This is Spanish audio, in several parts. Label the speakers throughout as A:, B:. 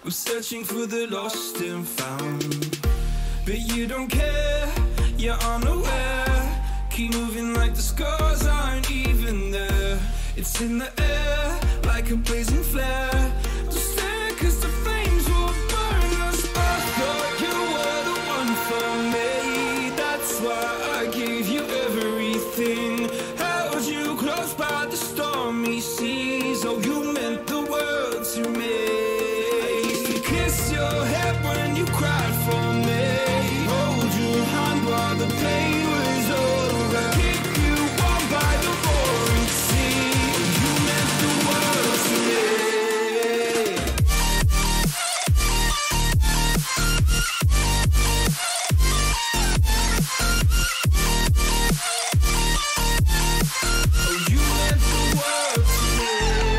A: We're searching for the lost and found, but you don't care, you're unaware. Keep moving like the scars aren't even there. It's in the air, like a blazing flare. Just stare, cause the flames will burn us. I thought you were the one for me. That's why I gave you everything. Held you close by the stormy seas. Oh, you meant the world to me. Kiss your head when you cried for me. Hold your hand while the pain was over. Keep you warm by the roaring sea. You meant the world to me. Oh, you meant the world to me.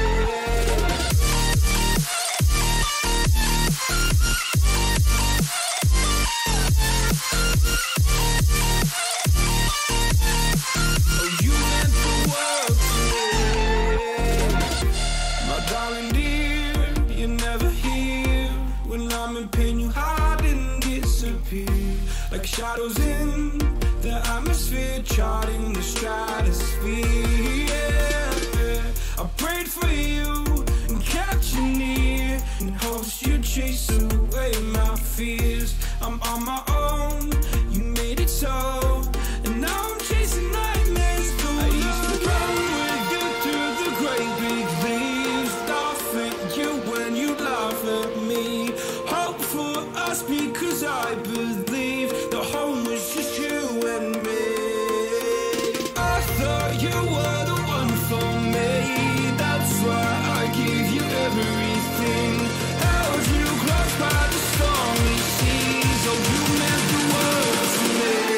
A: Like shadows in the atmosphere, charting the stratosphere. Yeah. I prayed for you and kept you near in hopes you'd chase away my fears. I'm on my own, you made it so, and now I'm chasing nightmares through. I used to run with you through the great big leaves, laugh at you when you laugh at me. Hope for us because I believe the home was just you and me. I thought you were the one for me. That's why I gave you everything. Held you close by the stormy seas. Oh, you meant the world to me.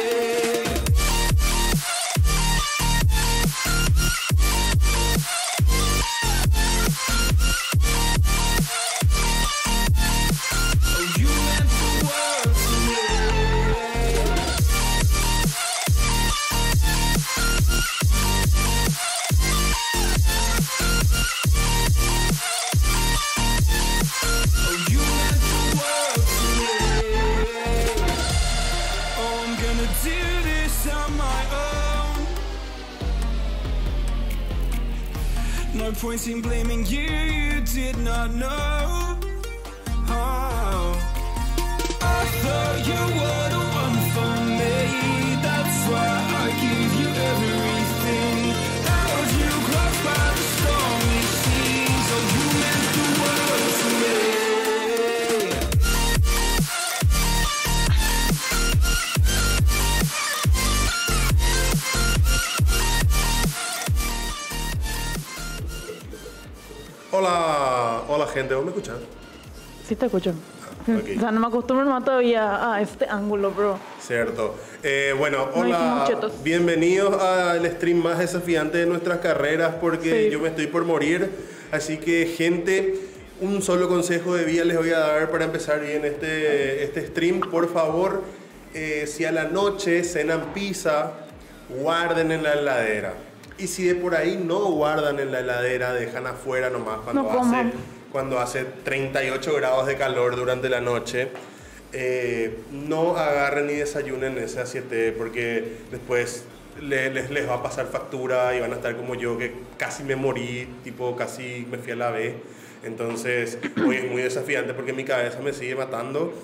A: Oh, you meant the world to me. Oh, you meant the world to me. Oh, I'm gonna do this on my own. No point in blaming you, you did not know. Oh, I thought you were the one for me. That's why I gave you everything. Held you close by the stormy seas. Oh, you meant the world to me.
B: Hola, hola gente, ¿vos me escuchás?
C: Sí te escucho.
B: Ok.
C: O sea, no me acostumbro más todavía a este ángulo, bro.
B: Cierto. Bueno,
C: No dijimos
B: hola,
C: chetos.
B: bienvenidos al stream más desafiante de nuestras carreras porque
C: Sí.
B: yo me estoy por morir. Así que, gente, un solo consejo de vida les voy a dar para empezar bien este stream. Por favor, si a la noche cenan pizza, guarden en la heladera. Y si de por ahí no guardan en la heladera, dejan afuera nomás cuando hace 38 grados de calor durante la noche. No agarren ni desayunen ese A7 porque después les va a pasar factura y van a estar como yo que casi me morí, tipo casi me fui a la B. Entonces hoy es muy desafiante porque mi cabeza me sigue matando.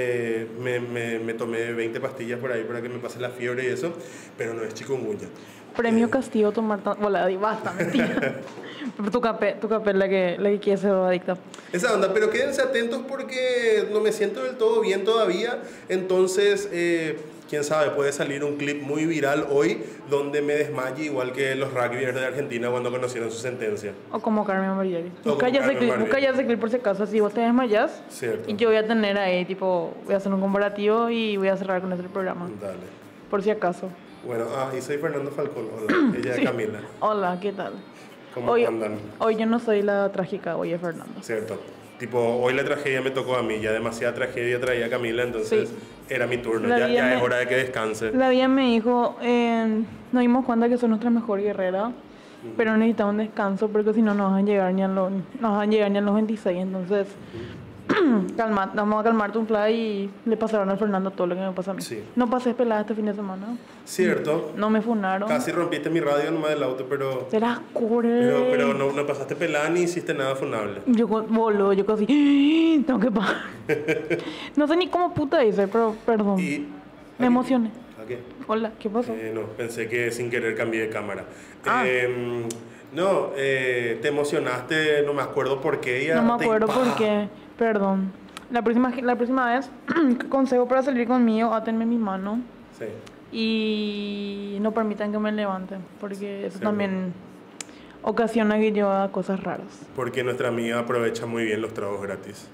B: Me tomé 20 pastillas por ahí para que me pase la fiebre y eso, pero no es chikungunya.
C: Premio castigo tomar bola de basta, mentira. Pero tu café es la que quiere ser adicta.
B: Esa onda, pero quédense atentos porque no me siento del todo bien todavía. Entonces, quién sabe, puede salir un clip muy viral hoy donde me desmaye igual que los rugbyers de Argentina cuando conocieron su sentencia.
C: O como Carmen Barbieri.
B: O
C: Busca
B: como
C: ya ese
B: Carmen
C: clip por si acaso. Si vos te desmayas,
B: Cierto.
C: y yo voy a tener ahí, tipo, voy a hacer un comparativo y voy a cerrar con este programa.
B: Dale.
C: Por si acaso.
B: Bueno, y soy Fernando Falcón. Hola, ella es
C: Sí.
B: Camila.
C: Hola, ¿qué tal?
B: ¿Cómo
C: Hoy,
B: andan?
C: hoy yo no soy la trágica, hoy es Fernando.
B: Cierto. Tipo, hoy la tragedia me tocó a mí, ya demasiada tragedia traía Camila, entonces
C: Sí.
B: era mi turno,
C: La
B: ya
C: vida
B: es hora de que descanse.
C: La vida me dijo, nos dimos cuenta que son nuestra mejor guerrera, pero necesitamos un descanso porque si no nos van a llegar ni a los 26, entonces Vamos a calmarte un fly y le pasaron a Fernando todo lo que me pasa a mí.
B: Sí.
C: No pasé pelada este fin de semana.
B: Cierto.
C: No me funaron.
B: Casi rompiste mi radio nomás del auto, pero
C: Será core.
B: pero no pasaste pelada ni hiciste nada funable.
C: Boludo, yo casi. Tengo que pagar. No sé ni cómo puta hice, pero perdón.
B: Y
C: Me emocioné.
B: ¿A qué?
C: Hola, ¿qué pasó?
B: No, pensé que sin querer cambié de cámara.
C: Ah.
B: No, te emocionaste, no me acuerdo por qué.
C: No me acuerdo por qué. Perdón. La próxima vez, consejo para salir conmigo, átenme mi mano
B: Sí.
C: y no permitan que me levanten, porque eso
B: Sí.
C: también ocasiona que yo haga cosas raras.
B: Porque nuestra amiga aprovecha muy bien los tragos gratis.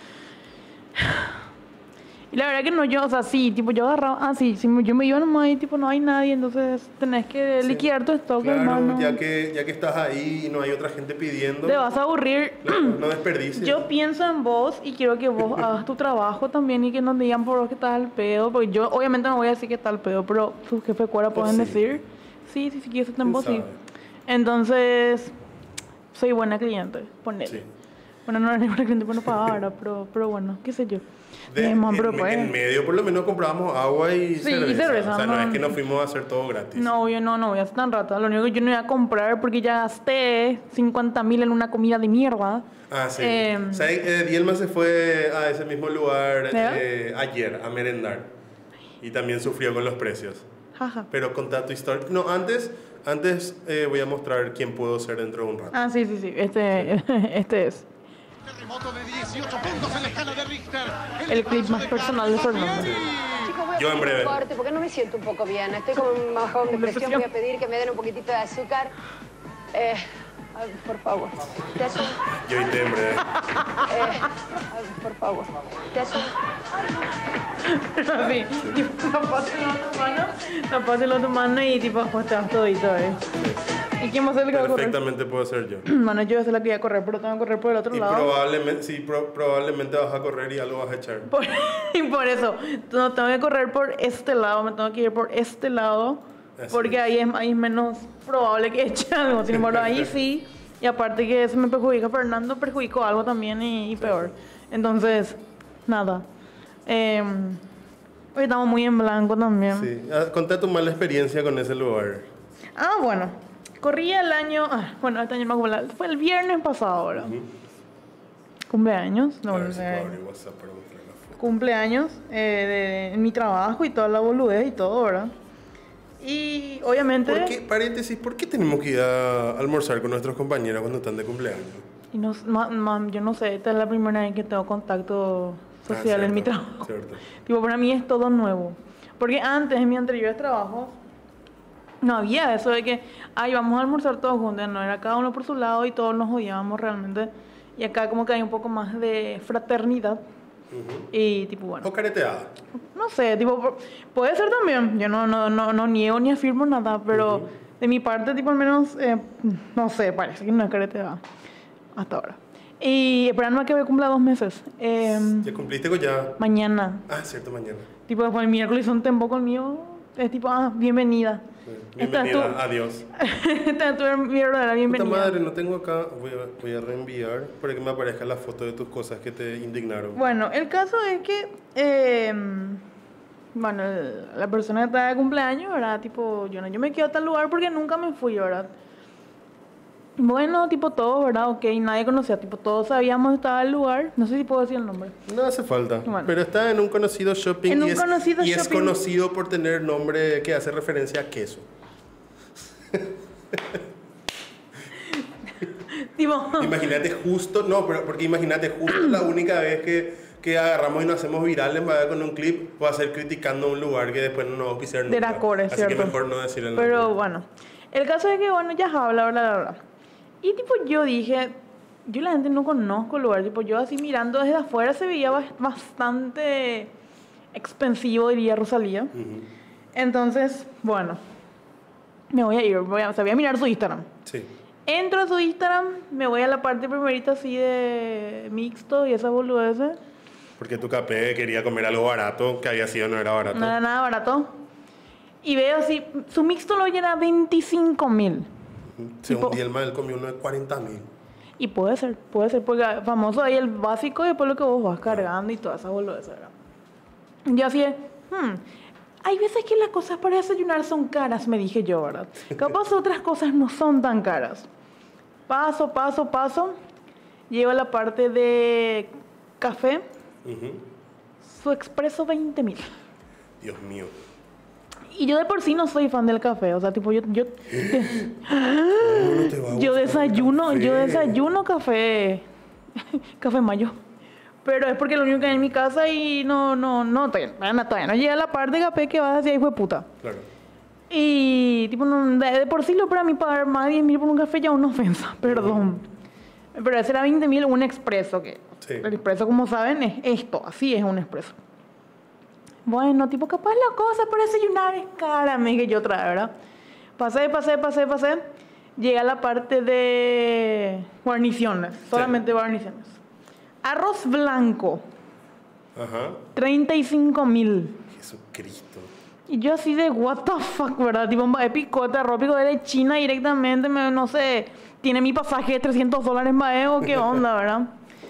C: Y la verdad que no, yo, o sea, sí, tipo, yo agarraba, yo me iba nomás y tipo, no hay nadie, entonces tenés que
B: Sí.
C: liquidar tu stock,
B: Claro,
C: hermano.
B: ya que estás ahí y no hay otra gente pidiendo,
C: Te vas a aburrir.
B: no desperdicies.
C: Yo pienso en vos y quiero que vos hagas tu trabajo también y que no digan por vos que estás al pedo, porque yo obviamente no voy a decir que está al pedo, pero sus jefes cuara
B: Pues
C: pueden
B: sí.
C: decir, sí, quieres estar en vos, sí.
B: sabe.
C: Entonces, soy buena cliente, ponele.
B: Sí.
C: Bueno, no era ni buena cliente, pero no pagaba, pero bueno, qué sé yo. Man, pero pues,
B: En medio por lo menos comprábamos agua y
C: Sí, y
B: cerveza.
C: cerveza,
B: O sea, no
C: no.
B: es que nos fuimos a hacer todo gratis.
C: no, yo no voy a ser tan rata. Lo único que yo no iba a comprar porque ya gasté 50.000 en una comida de mierda.
B: Ah, sí. O sea, Dielma se fue a ese mismo lugar
C: ¿Ya?
B: ayer a merendar. Y también sufrió con los precios.
C: Jaja.
B: Pero contá tu historia. No, antes voy a mostrar quién puedo ser dentro de un rato.
C: Ah, sí. Este es
D: Terremoto de 18 puntos en la escala de Richter.
C: el clip más personal de Fernando.
E: Chicos, voy a
B: Yo en
E: pedir
B: breve.
E: un corte porque no me siento un poco bien. Estoy como bajón de presión. Voy a pedir que me den un poquitito de azúcar. Ay, por favor. ¿Te hace?
B: Yo y en breve.
E: Ay, por favor. ¿Te hace?
C: Sí, tipo, tapáselo a tu mano y tipo, ajustas todito, ¿Y quién va a ser el que va a correr?
B: Perfectamente puedo ser yo.
C: Bueno, yo voy a ser la que voy a correr, pero tengo que correr por el otro
B: Y
C: lado.
B: probablemente, sí, probablemente vas a correr y algo vas a echar.
C: Y por eso, no tengo que correr por este lado, me tengo que ir por este lado,
B: Así
C: porque
B: es.
C: ahí es menos probable que eche algo. Sin embargo, ahí sí, y aparte que eso me perjudica a Fernando, perjudicó algo también y peor. Entonces, nada. Hoy estamos muy en blanco también.
B: Sí. Contá tu mala experiencia con ese lugar.
C: Ah, bueno. Corrí el año... este año no fue el viernes pasado ahora. Cumpleaños.
B: A
C: No,
B: ver si puedo abrir WhatsApp para mostrar la foto.
C: cumpleaños de mi trabajo y toda la boludez y todo, ¿verdad? Y obviamente...
B: ¿Por qué, paréntesis, por qué tenemos que ir a almorzar con nuestros compañeros cuando están de cumpleaños?
C: Y no, yo no sé, esta es la primera vez que tengo contacto social en mi
B: cierto,
C: trabajo.
B: cierto.
C: Tipo, para mí es todo nuevo. Porque antes, en mis anteriores trabajos, no había eso de que, vamos a almorzar todos juntos. No, era cada uno por su lado y todos nos odiábamos realmente. Y acá como que hay un poco más de fraternidad. Y tipo, bueno,
B: O careteada.
C: no sé, tipo, puede ser también. Yo no niego ni afirmo nada, pero de mi parte, tipo, al menos, no sé, parece que no es careteada. Hasta ahora. Y esperando a que me cumpla 2 meses.
B: ¿Ya cumpliste con ya?
C: Mañana.
B: Ah, cierto, mañana.
C: Tipo, después el miércoles son tempo conmigo. Es tipo, bienvenida.
B: Bienvenida, adiós.
C: Esta es tu verdadera
B: Puta
C: bienvenida.
B: madre, no tengo acá. Voy a reenviar para que me aparezca la foto de tus cosas que te indignaron.
C: Bueno, el caso es que, bueno, la persona que está de cumpleaños, ¿verdad? Tipo, yo me quedo a tal lugar porque nunca me fui, ¿verdad? Bueno, tipo, todos, ¿verdad? Ok, nadie conocía, tipo, todos sabíamos que estaba el lugar. No sé si puedo decir el nombre.
B: No hace falta.
C: Bueno.
B: Pero está en un conocido shopping
C: En un
B: y, es,
C: conocido
B: y es
C: shopping.
B: conocido por tener nombre que hace referencia a queso.
C: Tipo,
B: Imagínate justo, no, pero porque imagínate justo la única vez que agarramos y nos hacemos virales, ¿verdad? Con un clip, va a ser criticando un lugar que después no nos va a pisar nunca.
C: de la core,
B: Así
C: ¿cierto?
B: que mejor no decir el nombre.
C: Pero bueno, el caso es que, bueno, ya habla, bla. Y tipo, yo dije, yo la gente no conozco el lugar, tipo, yo así mirando desde afuera se veía bastante expensivo, diría Rosalía. Entonces, bueno, me voy a ir, voy a mirar su Instagram.
B: Sí.
C: Entro a su Instagram, me voy a la parte primerita así de mixto y esa boludez.
B: Porque tu capé quería comer algo barato, que había sido no era barato.
C: No era nada barato. Y veo así, su mixto lo llena 25.000.
B: Según
C: tipo-
B: Dielma, él comió uno de 40.000.
C: Y puede ser, porque famoso ahí el básico y después lo que vos vas cargando y todas esas boludez, ¿verdad? Yo así de, hay veces que las cosas para desayunar son caras, me dije yo, ¿verdad? Capaz otras cosas no son tan caras. Paso, llego a la parte de café, su expreso 20.000.
B: Dios mío.
C: Y yo de por sí no soy fan del café, o sea, tipo, yo desayuno café mayo. Pero es porque es lo único que hay en mi casa y todavía no llega la parte de café que vas a decir, hijo de puta.
B: Claro.
C: Y, tipo, de por sí, para mí pagar más de 10.000 por un café ya es una ofensa, perdón. Pero ese era 20.000 un expreso, que
B: Sí.
C: el expreso, como saben, es esto, así es un expreso. Bueno, tipo, capaz la cosa para desayunar es cara, me dije yo otra vez, ¿verdad? Pasé. Llegué a la parte de guarniciones, solamente guarniciones. Arroz blanco,
B: Ajá.
C: 35.000.
B: Jesucristo.
C: Y yo así de, what the fuck, ¿verdad? Tipo, un picote, arroz picote de China directamente, no sé, tiene mi pasaje de $300 más, o qué onda, ¿verdad?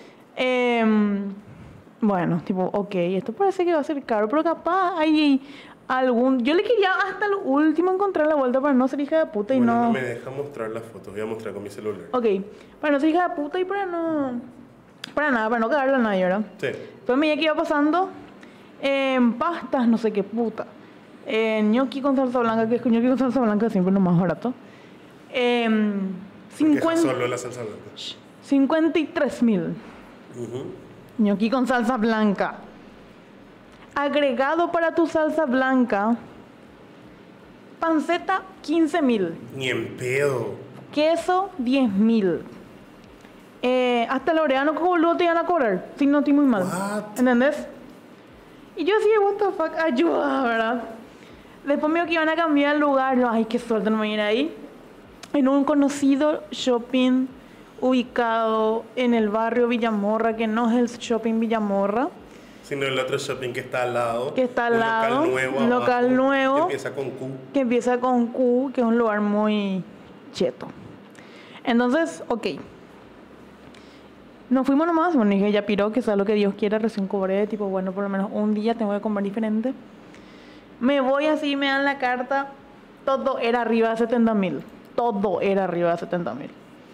C: Bueno, tipo, ok, esto parece que va a ser caro, pero capaz hay algún... Yo le quería hasta lo último encontrar la vuelta para no ser hija de puta y
B: Bueno,
C: no...
B: no me deja mostrar las fotos, voy a mostrar con mi celular.
C: Ok, para no ser hija de puta y para no... Para no cagarle a nadie, ¿verdad?
B: Sí.
C: Pues me que iba pasando pastas, no sé qué puta. Gnocchi con salsa blanca, que es gnocchi con salsa blanca siempre es lo más barato.
B: Solo la salsa blanca.
C: 53.000. Gnocchi con salsa blanca. Agregado para tu salsa blanca, panceta 15.000.
B: Ni en pedo.
C: Queso 10.000. Hasta el orégano, como boludo te iban a cobrar. Si no estoy muy mal.
B: What?
C: ¿Entendés? Y yo así, what the fuck, ayuda, ¿verdad? Después me dijo que iban a cambiar el lugar. Yo, ay, qué suerte, no me voy a ir ahí. En un conocido shopping ubicado en el barrio Villamorra, que no es el shopping Villamorra.
B: Sino el otro shopping que está al lado.
C: Que está al lado.
B: Un local nuevo.
C: Que
B: empieza con Q.
C: Que empieza con Q, que es un lugar muy cheto. Entonces, ok. Nos fuimos nomás, bueno, dije, ya piró, que sea lo que Dios quiera, recién cobré, tipo, bueno, por lo menos un día tengo que comer diferente. Me voy así, me dan la carta, todo era arriba de 70.000. Todo era arriba de 70.000.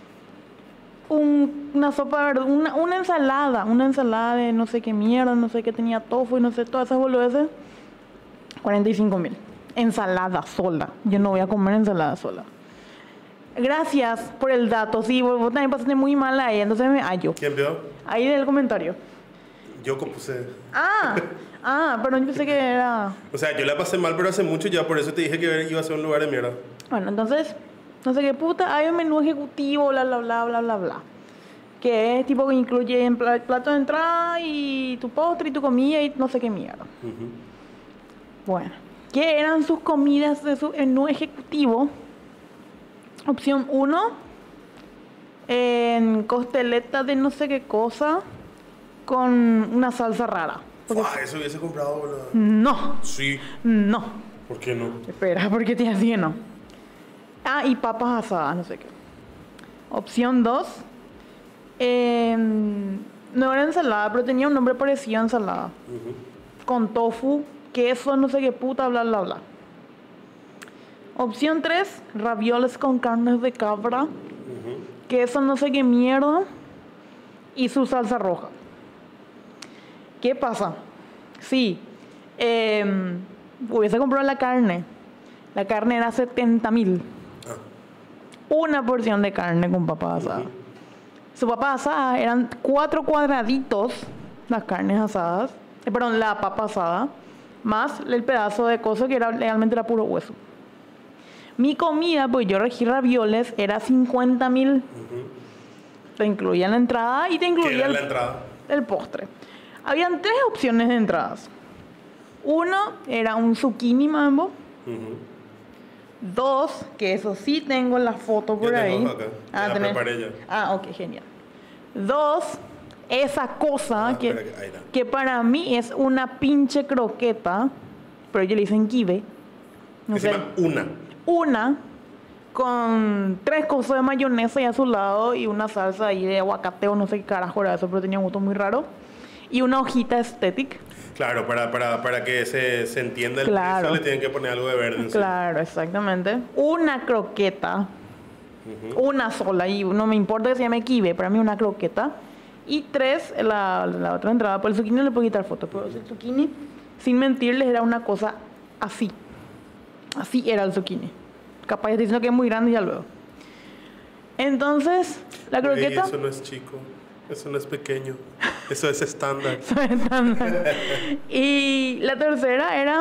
C: Una sopa de verdura, una ensalada de no sé qué mierda, no sé qué tenía tofu y no sé, todas esas boludeces, 45.000. Ensalada sola, yo no voy a comer ensalada sola. Gracias por el dato. Sí, vos también pasaste muy mal ahí, entonces me hallo.
B: ¿Quién vio?
C: Ahí del comentario.
B: Yo compuse.
C: Pero yo pensé que era...
B: O sea, yo la pasé mal, pero hace mucho ya, por eso te dije que iba a ser un lugar de mierda.
C: Bueno, entonces, no sé qué puta, hay un menú ejecutivo, bla, bla, bla, bla, bla, bla. Que es tipo que incluye en plato de entrada y tu postre y tu comida y no sé qué mierda. Bueno, ¿qué eran sus comidas de su menú ejecutivo? Opción 1, costeleta de no sé qué cosa con una salsa rara.
B: Eso hubiese comprado, boludo.
C: No.
B: Sí.
C: No.
B: ¿Por qué no?
C: Espera, porque te así no. Y papas asadas, no sé qué. Opción 2, no era ensalada, pero tenía un nombre parecido a ensalada. Con tofu, queso, no sé qué puta, bla, bla, bla. Opción 3, ravioles con carnes de cabra, queso no sé qué mierda y su salsa roja. ¿Qué pasa? Sí, hubiese comprado la carne. La carne era 70.000. Una porción de carne con papas asadas. Su papas asadas eran 4 cuadraditos, las carnes asadas, la papa asada, más el pedazo de cosa que era realmente era puro hueso. Mi comida, pues yo regí ravioles, era 50.000. Te incluía la entrada y te incluía
B: la entrada?
C: El postre. Habían 3 opciones de entradas. Uno era un zucchini mambo. 2, que eso sí tengo la foto por
B: yo
C: ahí.
B: Tengo acá. La preparé ya.
C: Ok, genial. 2, esa cosa que para mí es una pinche croqueta, pero ellos le dicen kibe.
B: No sé. Se llama una
C: con 3 cosas de mayonesa y a su lado y una salsa ahí de aguacate o no sé qué carajo era eso, pero tenía un gusto muy raro. Y una hojita estética.
B: Claro, para que se entienda el
C: Claro.
B: precio le tienen que poner algo de verde encima.
C: Claro, exactamente. Una croqueta. Una sola. Y no me importa que se llame kibe, para mí una croqueta. Y 3, la otra entrada. Por el zucchini no le puedo quitar fotos, pero el zucchini, sin mentirles, era una cosa así. Así era el zucchini. Capaz estoy diciendo que es muy grande, ya luego. Entonces, la
B: Ey,
C: croqueta...
B: eso no es chico, eso no es pequeño, eso es estándar.
C: Y la tercera era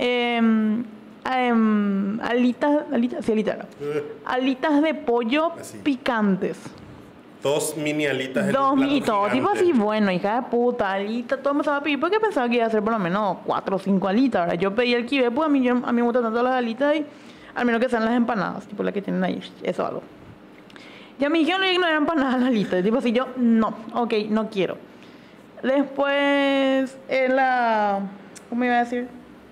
C: alitas de pollo
B: Así.
C: picantes.
B: 2 mini alitas en
C: Dos
B: un plato
C: y todo, tipo
B: gigante.
C: así, bueno, hija de puta, alitas, todo me estaba a pedir porque pensaba que iba a ser por lo menos 4 o 5 alitas. ¿Verdad? Yo pedí el kibe, pues a mí me gustan tanto las alitas y al menos que sean las empanadas, tipo las que tienen ahí, eso algo. Ya me dijeron que no eran empanadas las alitas, tipo así, yo, no, ok, no quiero. Después, ¿cómo iba a decir?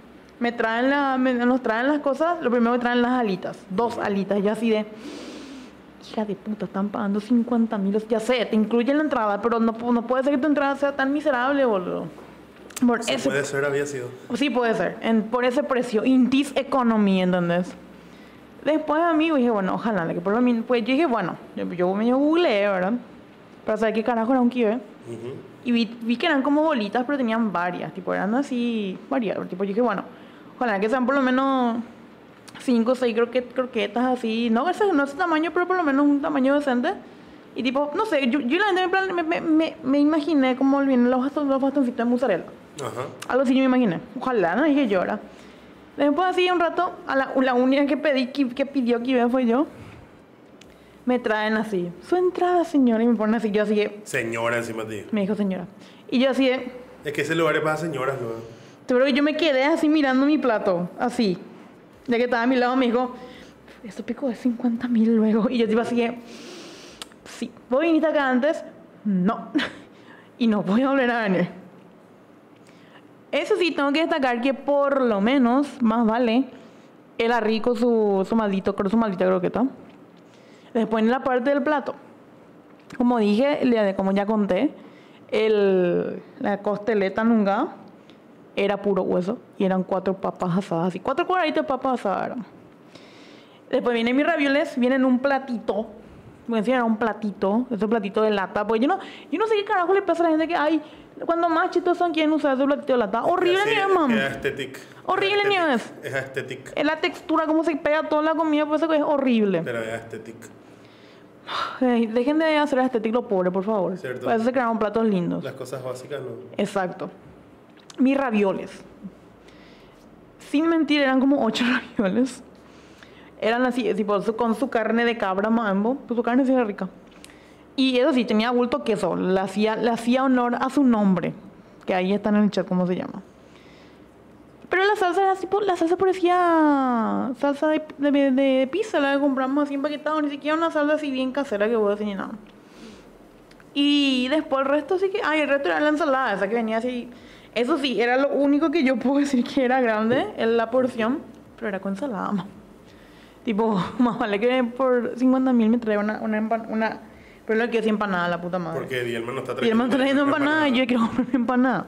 C: Nos traen las cosas, lo primero que traen las alitas, 2 alitas, yo así de... Hija de puta, están pagando 50.000. Ya sé, te incluye la entrada, pero no puede ser que tu entrada sea tan miserable, boludo. Por
B: Sí,
C: ese,
B: puede ser, había sido.
C: sí, puede ser. Por ese precio. In this economy, ¿entendés? Después, amigo, dije, bueno, ojalá. Que por lo menos, pues yo dije, bueno, yo medio googleé, ¿verdad? Para saber qué carajo era un kibe. Y vi que eran como bolitas, pero tenían varias. Tipo, eran así, varias. Tipo, yo dije, bueno, ojalá que sean por lo menos 5 o 6 croquetas así, no ese tamaño, pero por lo menos un tamaño decente. Y tipo, no sé, yo la gente me imaginé como vienen los bastoncitos de mozzarella.
B: Ajá.
C: Algo así yo me imaginé. Ojalá, no dije yo, ¿verdad? Después así un rato, la única que pidió que iba fue yo. Me traen así, su entrada, señora, y me ponen así, yo así de,
B: Señora encima de ti.
C: me dijo señora. Y yo así de,
B: Es que ese lugar es para señoras, ¿no?
C: te juro que yo me quedé así mirando mi plato, así. Ya que estaba a mi lado, me dijo, esto pico de 50.000 luego. Y yo tipo así que, sí, ¿vos viniste acá antes? No. Y no voy a volver a venir. Eso sí, tengo que destacar que por lo menos, más vale, era rico su maldita croqueta. Después en la parte del plato, como dije, como ya conté, la costeleta nunca era puro hueso y eran 4 papas asadas, así 4 cuadraditos de papas asadas eran. Después vienen mis ravioles, vienen un platito. Voy a enseñar un platito, ese platito de lata, porque yo no sé qué carajo le pasa a la gente que hay, cuando más chitos son quieren usar ese platito de lata. Horrible ni es, mamá.
B: Es aesthetic.
C: Horrible ni es.
B: Es aesthetic.
C: Es la textura, cómo se pega toda la comida, pues eso es horrible.
B: Pero es aesthetic.
C: Ay, dejen de hacer estético lo pobre, por favor.
B: Cierto.
C: Para eso se crearon platos lindos.
B: Las cosas básicas no.
C: Exacto. Mis ravioles. Sin mentir, eran como 8 ravioles. Eran así, tipo, con su carne de cabra, mambo. Pues su carne sí era rica. Y eso sí, tenía bulto queso. Le hacía honor a su nombre. Que ahí está en el chat, cómo se llama. Pero la salsa era así, la salsa parecía salsa de pizza, la que compramos así empaquetada. Ni siquiera una salsa así bien casera que voy a decir nada. Y después el resto sí que... el resto era la ensalada, esa que venía así... Eso sí, era lo único que yo puedo decir que era grande en la porción, pero era con ensalada, ma. Tipo, más vale que por 50.000 me traiga una... Pero lo que es empanada, la puta madre.
B: Porque Dielma no está
C: Y él me está trayendo empanada y yo quiero comprar mi empanada.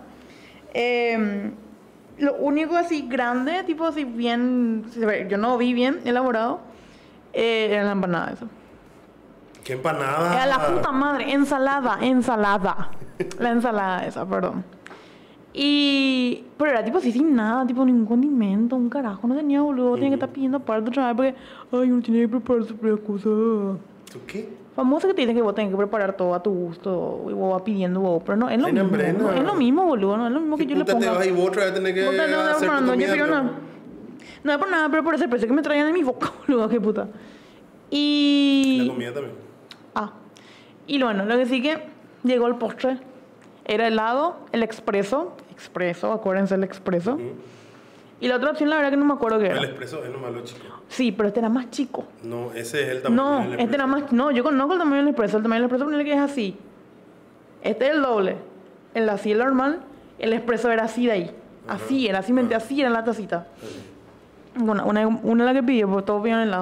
C: Lo único así grande, tipo así bien... Yo no vi bien elaborado, era la empanada esa.
B: ¿Qué empanada?
C: Era la puta madre, ensalada. La ensalada esa, perdón. Pero era tipo así sin nada, tipo ningún condimento, un carajo, no tenía, boludo. Tenía que estar pidiendo aparte otra vez porque, uno tiene que preparar sus propias cosas.
B: ¿Tú qué?
C: Famoso que te dicen que vos tenés que preparar todo a tu gusto y vos vas pidiendo vos, pero no, es lo
B: Ay,
C: mismo.
B: hombre, no.
C: Es lo mismo, boludo, no es lo mismo que yo le
B: Puta, te
C: ponga.
B: vas y vos otra vez tenés que
C: Puta, no,
B: hacer tu
C: no, yo
B: comida,
C: quiero
B: pero-
C: nada. No es por nada, pero por ese precio que me traían en mi boca, boludo, qué puta. Y...
B: La comida también.
C: Y bueno, lo que sí que llegó el postre. Era helado, el expreso, acuérdense el expreso. Y la otra opción, la verdad que no me acuerdo qué
B: El
C: era.
B: expreso es lo malo, chico.
C: Sí, pero este era más chico.
B: No, ese es el tamaño
C: No,
B: del
C: este
B: expreso.
C: era más... No, yo conozco el tamaño del expreso. El tamaño del expreso ponele que es así. Este es el doble. El así, el normal. El expreso era así de ahí. Así era, así era la tacita. Bueno, una la que pidió, porque todos pidieron helado.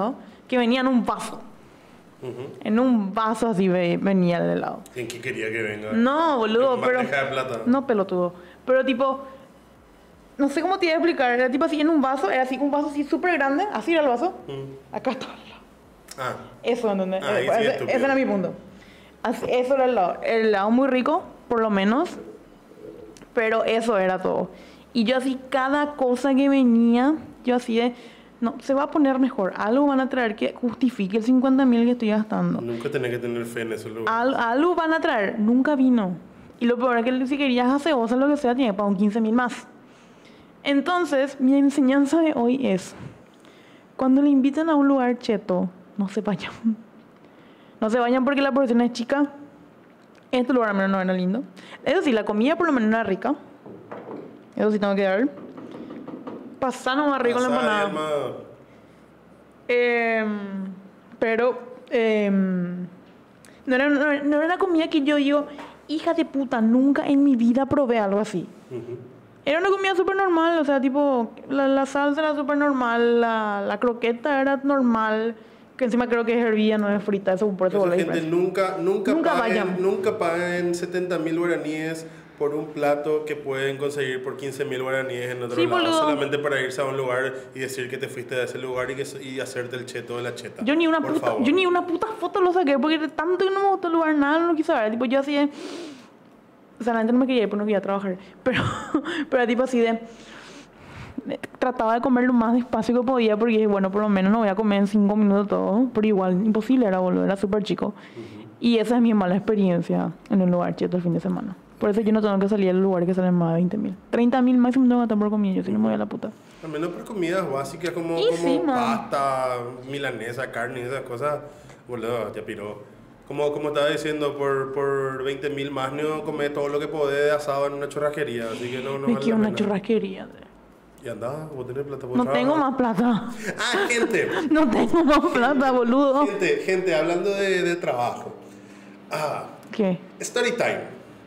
C: que venía en un vaso. En un vaso así venía el helado.
B: ¿En qué quería que venga?
C: No, boludo,
B: ¿En
C: pero...
B: bandeja de plata?
C: No, pelotudo. Pero tipo... No sé cómo te iba a explicar. Era tipo así en un vaso. Era así un vaso así súper grande. Así era el vaso. Acá estaba el helado.
B: Ah,
C: Eso, ¿entendés?
B: Ah, ahí sí, estúpido.
C: Ese era mi punto. Así, eso era el helado. El helado muy rico, por lo menos. Pero eso era todo. Y yo así, cada cosa que venía, yo así de... No, se va a poner mejor. Algo van a traer que justifique el 50.000 que estoy gastando.
B: nunca tenés que tener fe en ese lugar.
C: Algo van a traer. Nunca vino. Y lo peor es que si querías gaseosa, lo que sea, tiene que pagar un 15.000 más. Entonces, mi enseñanza de hoy es... Cuando le invitan a un lugar cheto, no se vayan. No se vayan porque la porción es chica. Este lugar al menos no era lindo. Eso sí, la comida por lo menos era rica. Eso sí tengo que dar. Pasaron más rico la empanada. Pero no era una comida que yo digo, hija de puta, nunca en mi vida probé algo así. Era una comida súper normal, o sea, tipo, la salsa era súper normal, la croqueta era normal, que encima creo que es hervida, no es frita, eso por eso
B: Esa gente nunca
C: vayan.
B: paguen 70.000 guaraníes por un plato que pueden conseguir por 15.000 guaraníes en otro
C: Sí,
B: lado,
C: boludo.
B: solamente para irse a un lugar y decir que te fuiste de ese lugar y hacerte el cheto de la cheta.
C: Yo ni una
B: Por
C: puta,
B: favor.
C: yo ni una puta foto lo saqué porque de tanto que no me gustó el lugar, nada, no lo quise ver. Tipo, yo así de... O sea, la gente no me quería ir porque no quería trabajar. Pero tipo así de... Trataba de comer lo más despacio que podía porque, bueno, por lo menos no voy a comer en 5 minutos todo. Pero igual, imposible era, boludo, era súper chico. Y esa es mi mala experiencia en un lugar cheto el fin de semana. Por eso yo no tengo que salir al lugar que salen más de 20.000. 30.000 máximo tengo que gastar por comida, yo si no me voy a la puta.
B: Al menos por comidas básicas como,
C: Y sí, man.
B: pasta, milanesa, carne y esas cosas, boludo, ya piró. Como estaba diciendo, por 20.000 más no comés todo lo que podés de asado en una churrasquería, así que no
C: Me
B: vale
C: quiero
B: la
C: una
B: pena.
C: churrasquería.
B: Y andá, vos tenés plata, vos
C: No
B: trabajas.
C: tengo más plata.
B: Ah, gente,
C: No tengo más plata, boludo.
B: gente, hablando de trabajo.
C: ¿Qué?
B: Story time.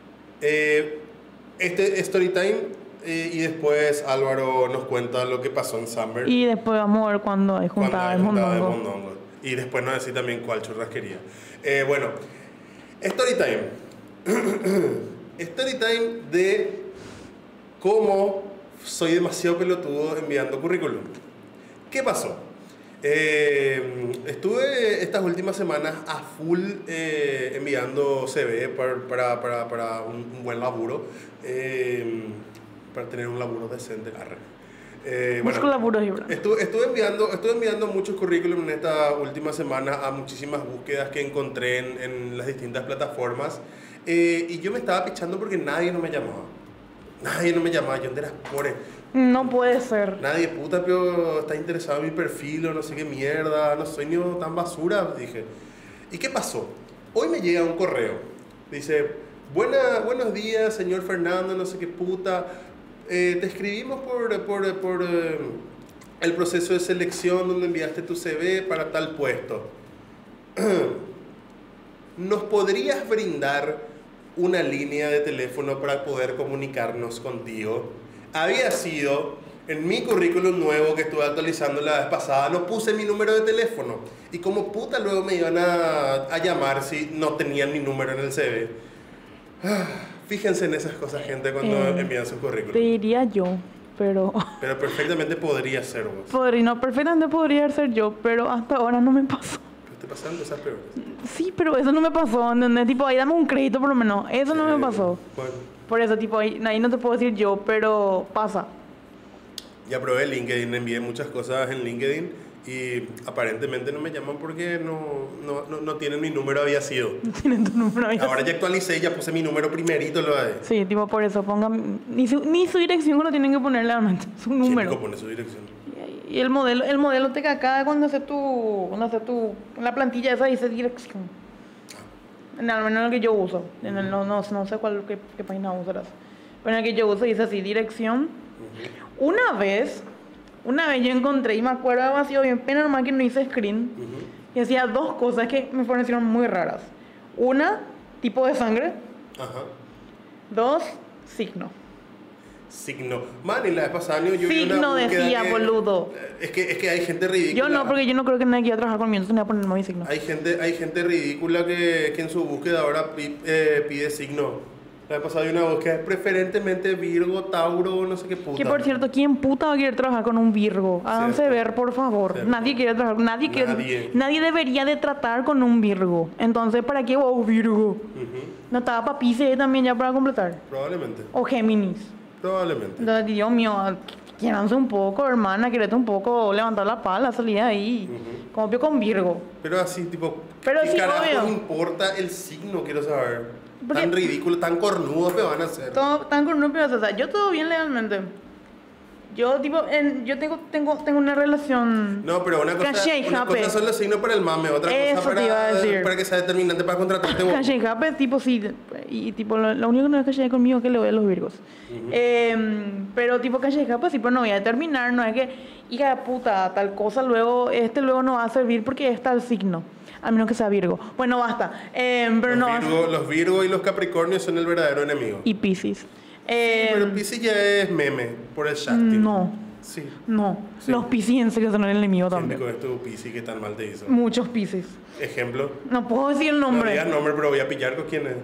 B: Este story time y después Álvaro nos cuenta lo que pasó en Summer.
C: Y después vamos a ver cuando hay
B: cuando
C: juntada
B: hay
C: de
B: juntada de
C: mondongo.
B: mondongo. Y después nos decís también cuál churrasquería. Bueno, story time. Story time de cómo soy demasiado pelotudo enviando currículum. ¿Qué pasó? Estuve estas últimas semanas a full enviando CV para un buen laburo, para tener un laburo decente.
C: Busco laburos, Ibra.
B: Estuve enviando muchos currículum en esta última semana a muchísimas búsquedas que encontré en las distintas plataformas, y yo me estaba pichando porque nadie no me llamaba. Yo de las pobres.
C: No puede ser.
B: Nadie, puta, pero está interesado en mi perfil o no sé qué mierda, no soy ni tan basura, dije. ¿Y qué pasó? Hoy me llega un correo. Dice, buenos días, señor Fernando, no sé qué puta. Te escribimos por el proceso de selección donde enviaste tu CV para tal puesto. ¿Nos podrías brindar una línea de teléfono para poder comunicarnos contigo? Había sido en mi currículum nuevo que estuve actualizando la vez pasada, no puse mi número de teléfono. Y como puta luego me iban a llamar si no tenían mi número en el CV. Fíjense en esas cosas, gente, cuando envían su
C: Te
B: currículum.
C: diría yo, pero...
B: Pero perfectamente podría ser vos.
C: Perfectamente podría ser yo, pero hasta ahora no me pasó.
B: Pero te pasan cosas peores.
C: Sí, pero eso no me pasó, ¿entendés? Tipo, ahí dame un crédito por lo menos. Eso no me pasó.
B: Bueno,
C: Por eso, tipo, ahí no te puedo decir yo, pero pasa.
B: ya probé LinkedIn, envié muchas cosas en LinkedIn y aparentemente no me llaman porque no tienen mi número, había sido.
C: Tienen tu número ahí.
B: Ahora ya actualicé, ya puse mi número primerito, lo de...
C: Sí, tipo, por eso, pongan... Ni su dirección no tienen que ponerle, realmente, su
B: ¿Quién
C: número.
B: pone su dirección?
C: Y el modelo te acá cuando hace la plantilla esa dice dirección. En al menos en el que yo uso. En el, no sé qué página usarás. Pero en el que yo uso dice así, dirección. Una vez yo encontré, y me acuerdo demasiado bien, pena nomás que no hice screen, y hacía dos cosas que me parecieron muy raras. Una, tipo de sangre.
B: Ajá.
C: Dos, signo.
B: Signo. Man, y la vez pasada yo vi
C: Signo
B: una búsqueda
C: decía,
B: que-
C: boludo.
B: Es que hay gente ridícula.
C: Yo no, porque yo no creo que nadie quiera trabajar conmigo, entonces me voy a poner mi signo.
B: Hay gente ridícula que en su búsqueda ahora pide signo. La vez pasada vi una búsqueda, preferentemente Virgo, Tauro, no sé qué puta.
C: Que por cierto, ¿quién puta va a querer trabajar con un Virgo? Háganse
B: Cierto.
C: ver, por favor.
B: Cierto.
C: Nadie quiere trabajar,
B: Nadie.
C: nadie debería de tratar con un Virgo. Entonces, ¿para qué wow, Virgo?
B: Ujú,
C: No estaba para Pisces también ya para completar.
B: Probablemente.
C: O Géminis.
B: Probablemente.
C: Entonces, Dios mío, quiéranse un poco, hermana, querete un poco levantar la pala, salir de ahí. Como pio con Virgo.
B: Pero así, tipo,
C: Pero
B: ¿qué
C: sí,
B: carajos
C: obvio.
B: importa el signo? Quiero saber.
C: Porque-
B: Tan ridículo, tan cornudo que van a hacer.
C: Todo, tan con un pedazo, o sea, yo todo bien legalmente. Yo, tipo, yo tengo una relación.
B: No, pero una
C: Caché,
B: cosa
C: jape.
B: son los signos para el mame, otra
C: Eso
B: cosa
C: te iba a decir.
B: para que sea determinante para contratarte vos.
C: Calle Jape, tipo, sí. Y tipo, lo único que no es calle conmigo es que le voy a los Virgos. Pero tipo, calle Jape, sí, pero no voy a determinar, no es que, hija de puta, tal cosa luego, luego no va a servir porque es tal signo. A menos que sea Virgo. Bueno, basta. Pero no.
B: Los Virgo y los Capricornios son el verdadero enemigo.
C: Y Piscis.
B: Pero Pisces ya es meme por el Shakti.
C: No,
B: Sí.
C: no.
B: Sí.
C: Los Piscis en serio son el enemigo
B: ¿Quién
C: también.
B: dijo esto Pisces que tan mal te hizo?
C: Muchos Piscis.
B: Ejemplo.
C: No puedo decir el
B: No
C: nombre.
B: digas nombre, pero voy a pillar con quién es.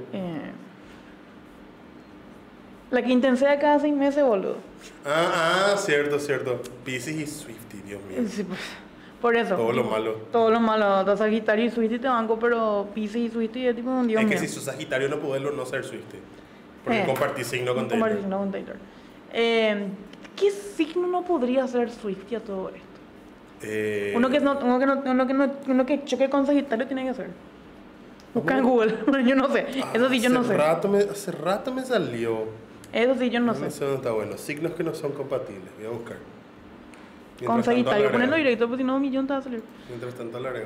C: La que intensea cada 6 meses, boludo.
B: Cierto. Pisces y Swiftie, Dios mío.
C: Sí, pues, por eso.
B: Todo lo malo.
C: Todo lo malo. De Sagitario y Swiftie te banco, pero Piscis y Swiftie es tipo un dios
B: Es
C: mío.
B: que si sos Sagitario no podés no ser Swiftie. Porque
C: Eh.
B: compartís signo con
C: Como
B: Taylor.
C: signo con Taylor. ¿Qué signo no podría ser Swiftie a todo esto? Uno que choque con Sagitario tiene que ser. Busca en Google. Yo no sé. Eso sí, yo no sé.
B: Hace rato me salió.
C: Eso sí, yo no sé.
B: Eso no está bueno. Signos que no son compatibles. Voy a buscar.
C: Con
B: Mientras tanto,
C: Sagitario.
B: alarga.
C: Ponelo directo, porque si no, un millón te va a salir.
B: Mientras tanto, larga.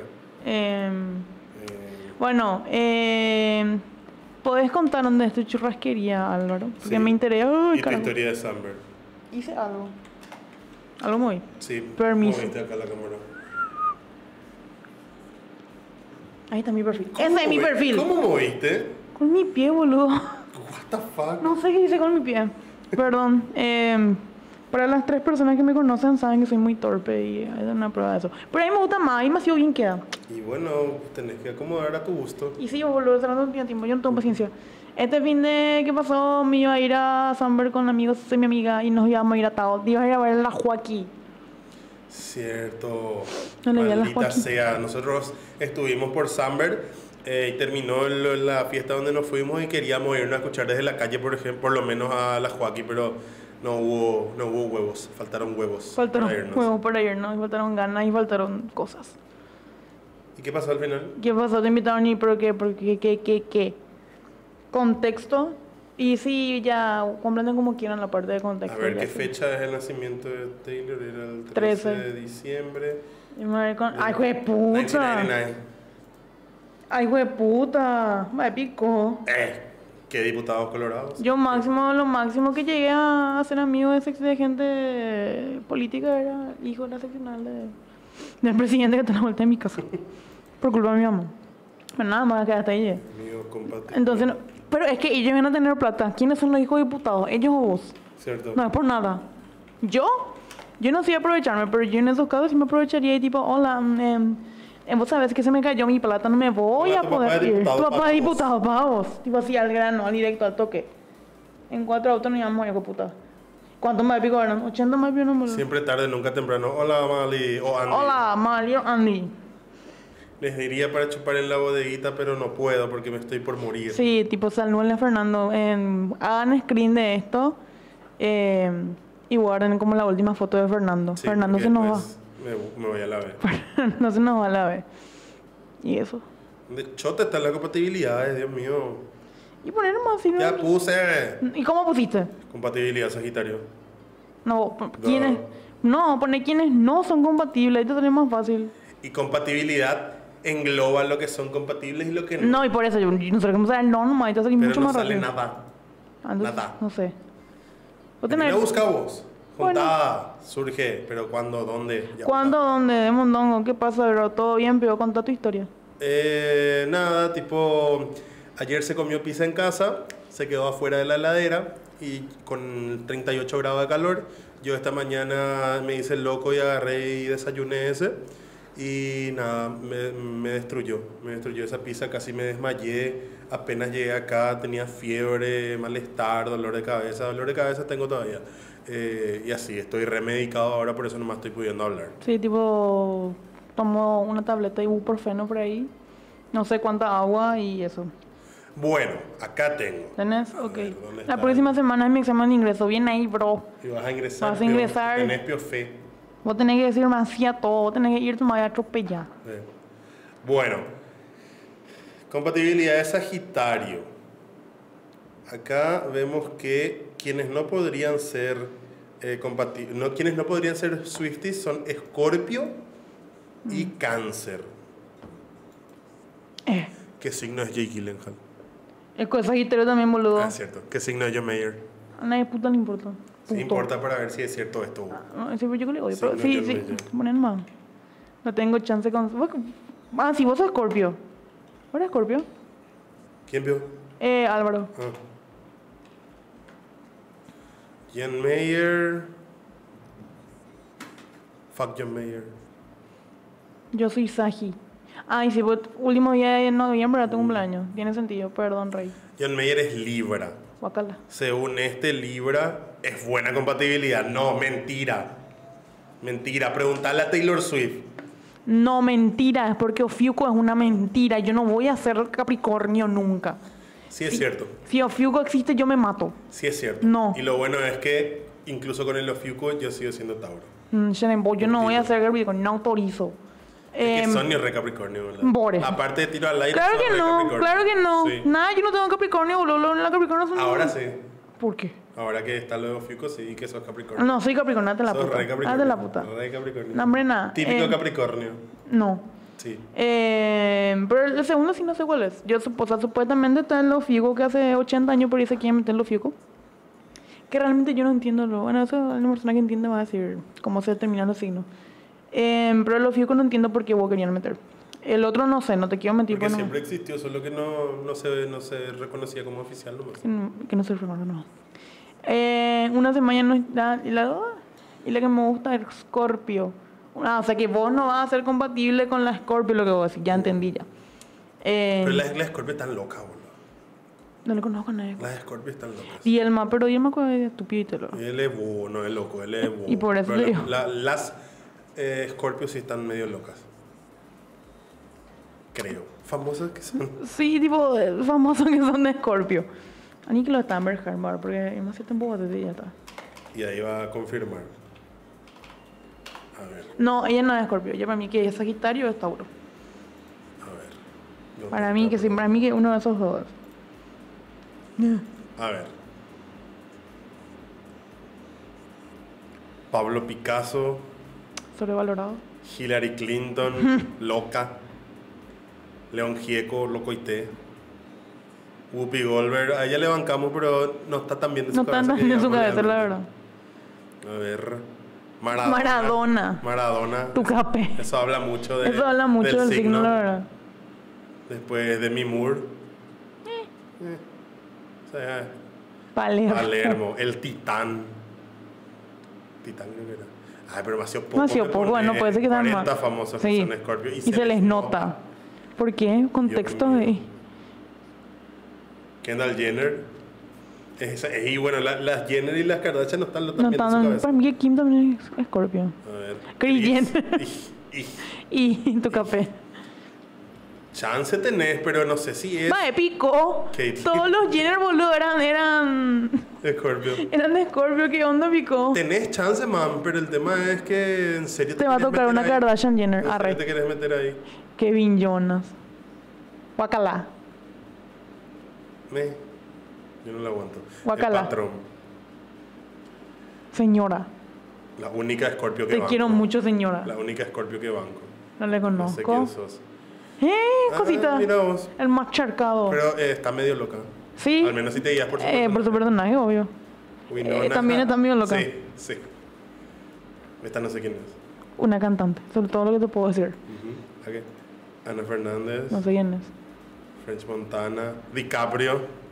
C: Bueno, ¿podés contar dónde es tu churrasquería, Álvaro? Porque
B: Sí.
C: me interesa. Ay,
B: Y tu
C: carajo.
B: historia de Samber.
C: Hice algo. Algo muy.
B: Sí.
C: Permiso.
B: Moviste acá la cámara.
C: Ahí está mi perfil. Ese es mi
B: movi-
C: perfil.
B: ¿Cómo moviste?
C: Con mi pie, boludo.
B: What the fuck?
C: No sé qué hice con mi pie. Perdón. Para las 3 personas que me conocen saben que soy muy torpe y es una prueba de eso. Pero a mí me gusta más y demasiado bien queda.
B: Y bueno, tenés que acomodar a tu gusto.
C: Y sí, boludo, se no tengo tiempo, yo no tengo paciencia. Este fin de que pasó me iba a ir a Samber con amigos, soy mi amiga, y nos íbamos a ir a Tao. Iba a ir a ver la Joaquín.
B: Cierto.
C: No le vi a la
B: Maldita
C: Joaquín.
B: sea. Nosotros estuvimos por Samber y terminó la fiesta donde nos fuimos y queríamos irnos a escuchar desde la calle, por ejemplo, por lo menos a la Joaquín, pero no hubo huevos. Faltaron huevos.
C: Faltaron
B: para irnos.
C: juegos para irnos, y faltaron ganas y faltaron cosas.
B: ¿Y qué pasó al final?
C: ¿Qué pasó? Te invitaron y ¿por qué? ¿Qué? Contexto. Y sí, ya comprenden como quieran la parte de contexto.
B: A ver,
C: ya
B: ¿qué
C: sí.
B: fecha es el nacimiento de Taylor? Era el
C: 13.
B: de diciembre.
C: Y me voy a ir con- ¡Ay, jue puta!
B: 1999.
C: ¡Ay, jue puta! Me picó.
B: ¿Qué diputados colorados?
C: Yo lo máximo que llegué a ser amigo de gente política era hijo de la seccional del presidente que está a la vuelta de mi casa. Por culpa de mi mamá. Pero nada más que hasta ahí llegué.
B: Mío, compatible.
C: Entonces, pero es que ellos van a tener plata. ¿Quiénes son los hijos diputados? ¿Ellos o vos?
B: ¿Cierto?
C: No es por nada. Yo no sé aprovecharme, pero yo en esos casos sí me aprovecharía y tipo, hola, vos sabés que se me cayó mi plata, no me voy
B: Hola,
C: a
B: tu papá
C: poder
B: es
C: ir.
B: diputado
C: Tu papá
B: para
C: es
B: vos.
C: diputado para vos. Tipo así al grano, al directo, al toque. En 4 autos nos íbamos a puta. ¿Cuánto me pico eran? 80 más bien, no.
B: Siempre tarde, nunca temprano. Hola, Mali o Andy.
C: Hola, Mario, Andy.
B: Les diría para chupar en la bodeguita, pero no puedo porque me estoy por morir.
C: Sí, tipo, salúdenle a Fernando. Hagan screen de esto y guarden como la última foto de Fernando.
B: Sí,
C: Fernando
B: porque
C: se nos va.
B: después Me voy a la vez.
C: No se nos va a la vez. Y eso.
B: De chota están las compatibilidades, Dios mío.
C: Y poner más así.
B: Ya
C: ¿no?
B: puse
C: ¿Y cómo pusiste?
B: compatibilidad Sagitario.
C: No, ¿quiénes? No, poner quienes no son compatibles. Ahí te sale más fácil.
B: Y compatibilidad engloba lo que son compatibles y lo que no.
C: No, y por eso yo no sé cómo sale el no nomás. Ahí te sale
B: pero
C: mucho
B: no
C: más
B: sale
C: rápido.
B: nada.
C: Entonces,
B: nada.
C: No sé. Vos
B: Aquí
C: tenés-
B: la busca vos.
C: Bueno.
B: Juntada, surge, pero ¿cuándo? ¿Dónde? Ya
C: ¿Cuándo? ¿Dónde? De mondongo. ¿Qué pasa, bro? ¿Todo bien? Pero contá tu historia.
B: Nada, tipo, ayer se comió pizza en casa, se quedó afuera de la heladera y con 38 grados de calor. Yo esta mañana me hice el loco y agarré y desayuné ese. Y nada, me destruyó esa pizza, casi me desmayé, apenas llegué acá, tenía fiebre, malestar, dolor de cabeza tengo todavía. Y así, estoy remedicado ahora, por eso nomás estoy pudiendo hablar.
C: Sí, tipo, tomo una tableta de ibuprofeno por ahí, no sé cuánta agua y eso.
B: Bueno, acá tengo.
C: ¿Tenés?
B: A
C: Ok.
B: ver, ¿dónde
C: La
B: está?
C: próxima semana es mi examen de ingreso, bien ahí, bro.
B: Y vas a ingresar.
C: Vas a ingresar.
B: Tenés piofé.
C: Vos tenés que decirme así a todo, vos tenés que irte más a atropellar.
B: Bueno, compatibilidad de Sagitario. Acá vemos que quienes no podrían ser quienes no podrían ser Swifties son Escorpio y Cáncer. ¿Qué signo es Jake Gyllenhaal?
C: El Sagitario también, boludo.
B: Ah, cierto. ¿Qué signo es John Mayer?
C: A nadie puta le importa.
B: Sí,
C: Puto.
B: importa para ver si es cierto esto.
C: No, sí, pero yo que le odio.
B: Sí,
C: Pero
B: no,
C: sí,
B: yo
C: sí.
B: no.
C: Ponen más. No tengo chance con. Sí, vos sos Scorpio. ¿Vos eres Scorpio?
B: ¿Quién vio?
C: Álvaro.
B: Ah. John Mayer. Fuck John Mayer.
C: Yo soy Sagi. Ay, sí, pues, último día de noviembre era tu cumpleaños. Tiene sentido, perdón, Rey.
B: John Mayer es Libra.
C: Guacala.
B: Según Libra, es buena compatibilidad. No, mentira. Mentira. Preguntale a Taylor Swift.
C: No, mentira, es porque Ofiuco es una mentira. Yo no voy a ser Capricornio nunca.
B: Sí es cierto.
C: Si Ofiuco existe, yo me mato.
B: Sí es cierto.
C: No.
B: Y lo bueno es que, incluso con el Ofiuco, yo sigo siendo Tauro.
C: Shenenbo, yo no voy a ser Capricornio, no autorizo.
B: Es que Sonia es re Capricornio, ¿verdad?
C: Bore.
B: Aparte de tiro al aire,
C: Claro
B: sos
C: que
B: re
C: no,
B: Capricornio.
C: claro que no.
B: Sí.
C: Nada, yo no tengo Capricornio, boludo. La Capricornio son...
B: Ahora sí.
C: ¿Por qué?
B: Ahora que está lo de Ofiuco, sí que sos Capricornio.
C: No, soy Capricornio, date la
B: Sos
C: puta.
B: re Capricornio.
C: Date la puta.
B: Re Capricornio.
C: No, hombre, nada.
B: Típico Capricornio.
C: No.
B: Sí.
C: Pero el segundo sí no sé cuál es. Yo, o sea, supuestamente está en los Figo que hace 80 años por ahí se quieren meter en los Figo. Que realmente yo no entiendo. Bueno, eso la persona que entiende va a decir cómo se determinan los signos. Pero los Figo no entiendo por qué vos querían meter. El otro no sé, no te quiero mentir.
B: Porque
C: bueno,
B: siempre existió, solo que no se reconocía como oficial nomás.
C: que no se recuerda, no. Una semana no está. Y la que me gusta es Scorpio. O sea que vos no vas a ser compatible con la Scorpio, lo que vos decís. Ya entendí ya.
B: Pero las Scorpio están locas, boludo.
C: No le conozco a nadie.
B: Las Scorpio están locas.
C: Y el más, pero Dilma es estúpido y te lo.
B: Él es bobo, no es loco, él es bobo.
C: Y por eso
B: Pero
C: te digo.
B: las Scorpio sí están medio locas. Creo. Famosas que son.
C: Sí, tipo, famosos que son de Scorpio. A mí que lo está Amber Heard, porque no sé tampoco desde ya está.
B: Y ahí va a confirmar. A ver,
C: No, ella no es Scorpio. Ella para mí que es Sagitario o es Tauro.
B: a ver. ¿Dónde
C: Para mí
B: está?
C: que sí, para mí que uno de esos dos.
B: A ver. Pablo Picasso,
C: Sobrevalorado.
B: Hillary Clinton, loca. León Gieco, loco y té. Whoopi Goldberg, a ella le bancamos, pero no está tan bien de su
C: No
B: cabeza.
C: tan
B: que
C: en su
B: digamos,
C: cabeza, la
B: realmente.
C: verdad.
B: A ver. Maradona.
C: Tu cape.
B: Eso habla mucho de.
C: Eso habla mucho del signo, la verdad.
B: Después Demi Moore. O sea,
C: Palermo.
B: Palermo. El Titán. Titán creo que era. Ay, pero demasiado poco.
C: Demasiado
B: te
C: poco,
B: pone
C: bueno, puede ser que sean
B: 40
C: más.
B: famosos
C: Sí.
B: que son Scorpio.
C: Y se les nota. ¿Por qué? Contexto
B: mío.
C: de...
B: Kendall Jenner. Y bueno, las Jenner y las Kardashian no están tan
C: No
B: bien de su
C: tan...
B: cabeza.
C: Para mí que Kim también es Scorpio.
B: A ver.
C: Kris
B: Kris.
C: Jenner.
B: Y
C: Y tu café.
B: chance tenés, pero no sé si es
C: Va, épico.
B: Katie.
C: Todos los Jenner, boludo, eran
B: Scorpio.
C: de Scorpio. ¿Qué onda, pico?
B: Tenés chance, man, pero el tema es que en serio
C: Te va a
B: querés
C: tocar
B: meter
C: una
B: ahí.
C: Kardashian Jenner.
B: ¿En serio
C: Arre.
B: te querés meter ahí?
C: Kevin Jonas. Guacala.
B: Yo no la aguanto.
C: Guacala.
B: El patrón.
C: Señora.
B: La única Scorpio que
C: Te
B: banco.
C: quiero mucho, señora.
B: La única Scorpio que banco.
C: No le
B: No sé
C: conozco.
B: quién sos.
C: Cosita.
B: Mira vos.
C: El más charcado.
B: Pero está medio loca.
C: Sí.
B: Al menos si te guías por su
C: Por su personaje, obvio.
B: Winona.
C: también está medio loca.
B: Sí, sí. Esta no sé quién es.
C: Una cantante. Sobre todo lo que te puedo decir.
B: Ujú. Ok. Ana Fernández.
C: No sé quién es.
B: French Montana. DiCaprio.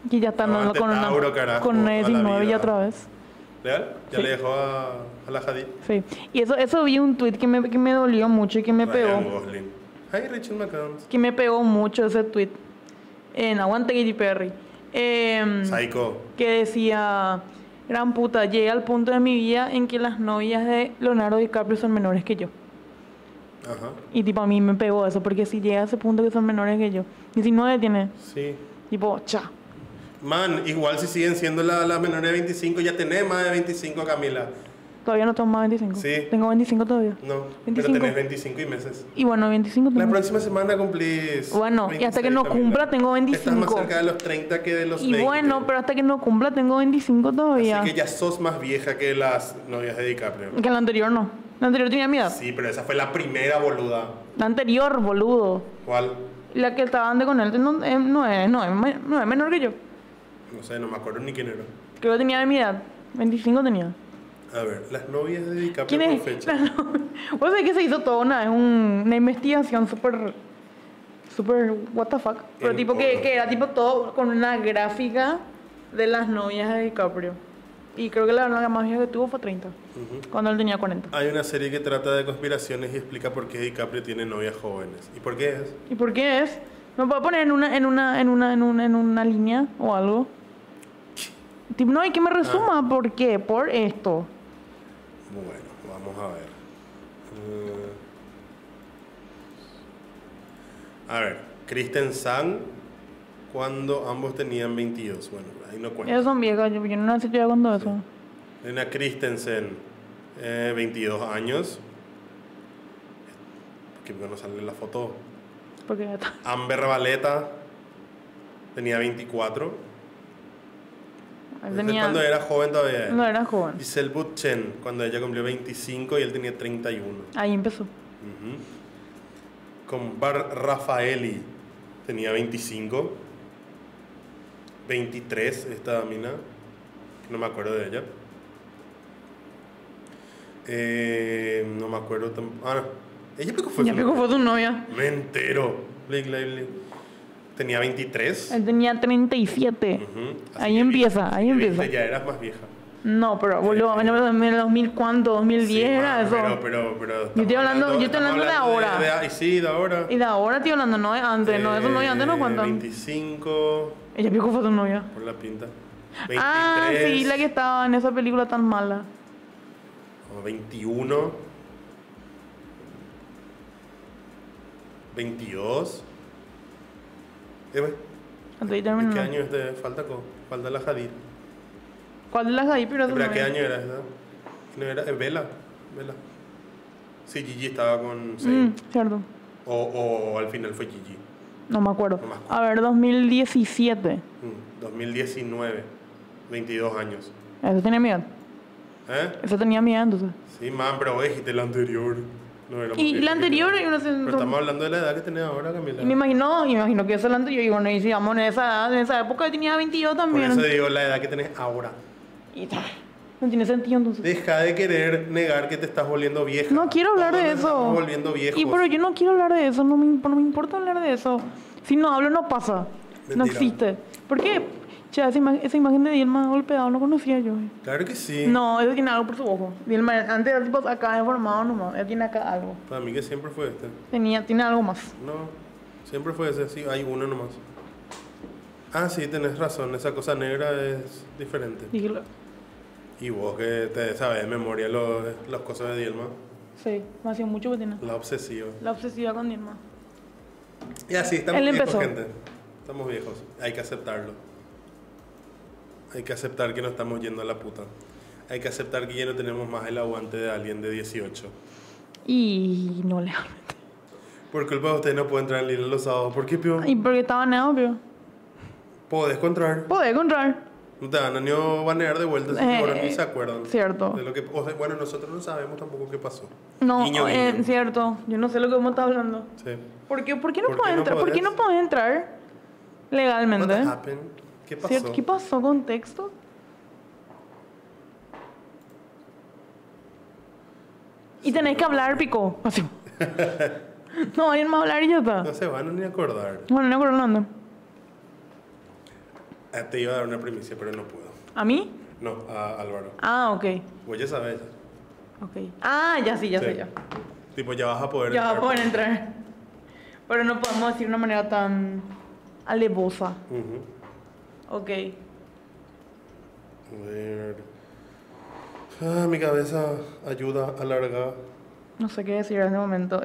C: Que ya está
B: No,
C: andando
B: ante
C: con
B: Tauro, carajo,
C: con una
B: a la
C: 19 ya
B: vida.
C: otra vez.
B: ¿Real? Ya
C: Sí.
B: le dejó a la Hadid.
C: Sí. Y eso vi un tweet que me dolió mucho y que me pegó.
B: Ryan Gosling. Hi, Rachel McAdams.
C: Que me pegó mucho ese tweet. En Aguante Katy Perry.
B: Psycho.
C: Que decía, gran puta, llegué al punto de mi vida en que las novias de Leonardo DiCaprio son menores que yo.
B: Ajá.
C: Y tipo a mí me pegó eso, porque si llega a ese punto que son menores que yo. 19 tiene,
B: Sí.
C: tipo, cha.
B: Man, igual si siguen siendo las menores de 25, ya tenés más de 25, Camila.
C: Todavía no tengo más 25.
B: Sí.
C: Tengo 25 todavía.
B: No,
C: 25.
B: pero tenés 25 y meses.
C: Y bueno, 25
B: La
C: tengo.
B: próxima semana cumplís.
C: Bueno, y hasta que
B: 26,
C: no
B: Camila.
C: cumpla tengo
B: Estás más
C: 25.
B: cerca de los 30 que de los
C: Y
B: 20.
C: bueno, pero hasta que no cumpla tengo 25 todavía.
B: Así que ya sos más vieja que las novias de DiCaprio.
C: Que la anterior no. La anterior tenía mi edad.
B: Sí, pero esa fue la primera boluda.
C: La anterior, boludo.
B: ¿Cuál?
C: Y la que estaba antes con él no es menor que yo.
B: No sé, no me acuerdo ni quién era.
C: Creo que tenía de mi edad. 25 tenía.
B: A ver, las novias de DiCaprio
C: ¿Quién es?
B: por fecha.
C: Vos sabés que se hizo toda una investigación súper what the fuck. Pero
B: El
C: tipo que
B: porno.
C: era tipo todo con una gráfica de las novias de DiCaprio. Y creo que la más vieja que tuvo fue 30. Cuando él tenía 40.
B: Hay una serie que trata de conspiraciones y explica por qué DiCaprio tiene novias jóvenes. ¿Y por qué es?
C: ¿Y por qué es? ¿Me puedo poner en una línea o algo? Tipo, no, y que me resuma por qué, por esto.
B: Bueno, vamos a ver. A ver, Kristen Sang, cuando ambos tenían 22. Bueno, ahí no cuenta.
C: Ellos son viejas, yo no nací todavía cuando eso.
B: Lena Christensen, 22 años. Que no sale la foto.
C: Porque ya está.
B: Amber Valeta tenía 24.
C: Él
B: Ese es
C: tenía,
B: cuando era joven todavía.
C: no era joven.
B: Giselle Butchen, cuando ella cumplió 25 y él tenía 31.
C: Ahí empezó.
B: Ujú. Con Bar Raffaeli tenía 25. 23 esta mina, que no me acuerdo de ella. No me acuerdo tampoco. Ah, no. Ella creo que fue
C: Ya
B: su
C: pico
B: novia.
C: fue tu novia.
B: Me entero. Blake Lively. Tenía 23.
C: Él tenía 37.
B: Ujú. Así
C: Ahí
B: que
C: empieza,
B: viste,
C: ahí empieza.
B: viste, ya eras más vieja.
C: No, pero boludo, en el 2000 cuánto, 2010
B: Sí,
C: era
B: ma,
C: eso.
B: Pero
C: Yo estoy hablando de
B: estamos
C: ahora.
B: y sí, de ahora.
C: Y de ahora estoy hablando, no de antes, no, eso no de antes no cuentan.
B: 25
C: Ella pico fue tu novia.
B: por la pinta. 23.
C: Ah, sí, la que estaba en esa película tan mala.
B: O 21. 22. Antes
C: Antes de
B: ¿de
C: terminar.
B: qué año falta la Hadid?
C: ¿Cuál de las ahí? Pero
B: ¿Pero qué año era esa? ¿No era? Vela. Sí, Gigi estaba con Zayn.
C: Cierto.
B: O al final fue Gigi.
C: No me acuerdo.
B: No me acuerdo.
C: A ver, 2017.
B: 2019. 22 años.
C: Eso tenía mi edad.
B: ¿Eh?
C: Eso tenía mi edad entonces.
B: Sí, man, pero vos dijiste la anterior. No era
C: Y la anterior, y no sé.
B: Pero estamos hablando de la edad que tenés ahora, Camila.
C: Y me imagino que eso es la anterior. Y bueno, y si vamos en esa época tenía 22
B: Por
C: también.
B: eso digo la edad que tenés ahora.
C: Y ta, no tiene sentido entonces.
B: Deja de querer negar que te estás volviendo vieja.
C: No quiero hablar
B: Todos
C: de
B: nos
C: eso.
B: Estamos volviendo viejos.
C: Y pero yo no quiero hablar de eso, no me importa hablar de eso. Si no hablo, no pasa. No
B: Mentira.
C: existe. ¿Por qué? Che, esa imagen de Dilma golpeado no conocía yo.
B: Claro que sí.
C: No, eso tiene algo por su ojo. Dilma, antes era tipo acá deformado nomás. Él tiene acá algo.
B: Para mí que siempre fue este.
C: Tiene algo más.
B: No, siempre fue ese. Sí, hay uno nomás. Ah, sí, tenés razón. Esa cosa negra es diferente.
C: Dígelo.
B: Y vos que te sabes de memoria las cosas de Dilma.
C: Sí, me hacía mucho que tiene.
B: La obsesiva.
C: La obsesiva con Dilma.
B: Y así, estamos
C: Él
B: viejos,
C: empezó.
B: gente. Estamos viejos. Hay que aceptarlo. Hay que aceptar que nos estamos yendo a la puta. Hay que aceptar que ya no tenemos más el aguante de alguien de 18.
C: Y no legalmente.
B: Por culpa de ustedes no puedo entrar en línea los sábados. ¿Por qué, pio?
C: Y porque estaba neopio.
B: Podés encontrar.
C: Podés encontrar.
B: No te van a ni banear de vuelta, así que ahora ni se acuerdan.
C: Cierto.
B: De lo que, o sea, bueno, nosotros no sabemos tampoco qué pasó.
C: No,
B: Guiño, guiño.
C: cierto. Yo no sé lo que vos estás hablando.
B: Sí.
C: ¿Por qué no
B: ¿Por qué
C: puedes
B: no
C: entrar? ¿Por qué
B: podés?
C: no puedes entrar legalmente?
B: What happened? ¿Qué pasó?
C: ¿Cierto? ¿Qué pasó con texto? Y tenés que hablar, pico. Así. No, vayan más a hablar y ya está.
B: No se van a ni acordar.
C: Bueno, no acuerdo dónde.
B: Te iba a dar una primicia, pero no puedo.
C: ¿A mí?
B: No, a Álvaro.
C: Ah, ok.
B: Vos ya sabes.
C: Ok. Ah, ya sí, ya
B: Sí.
C: sé ya.
B: Tipo, ya vas a poder
C: Ya va a
B: entrar.
C: poder entrar. Pero no podemos decir de una manera tan alevosa.
B: Ujú.
C: Ok.
B: A ver. Mi cabeza ayuda alarga.
C: No sé qué decir en este momento.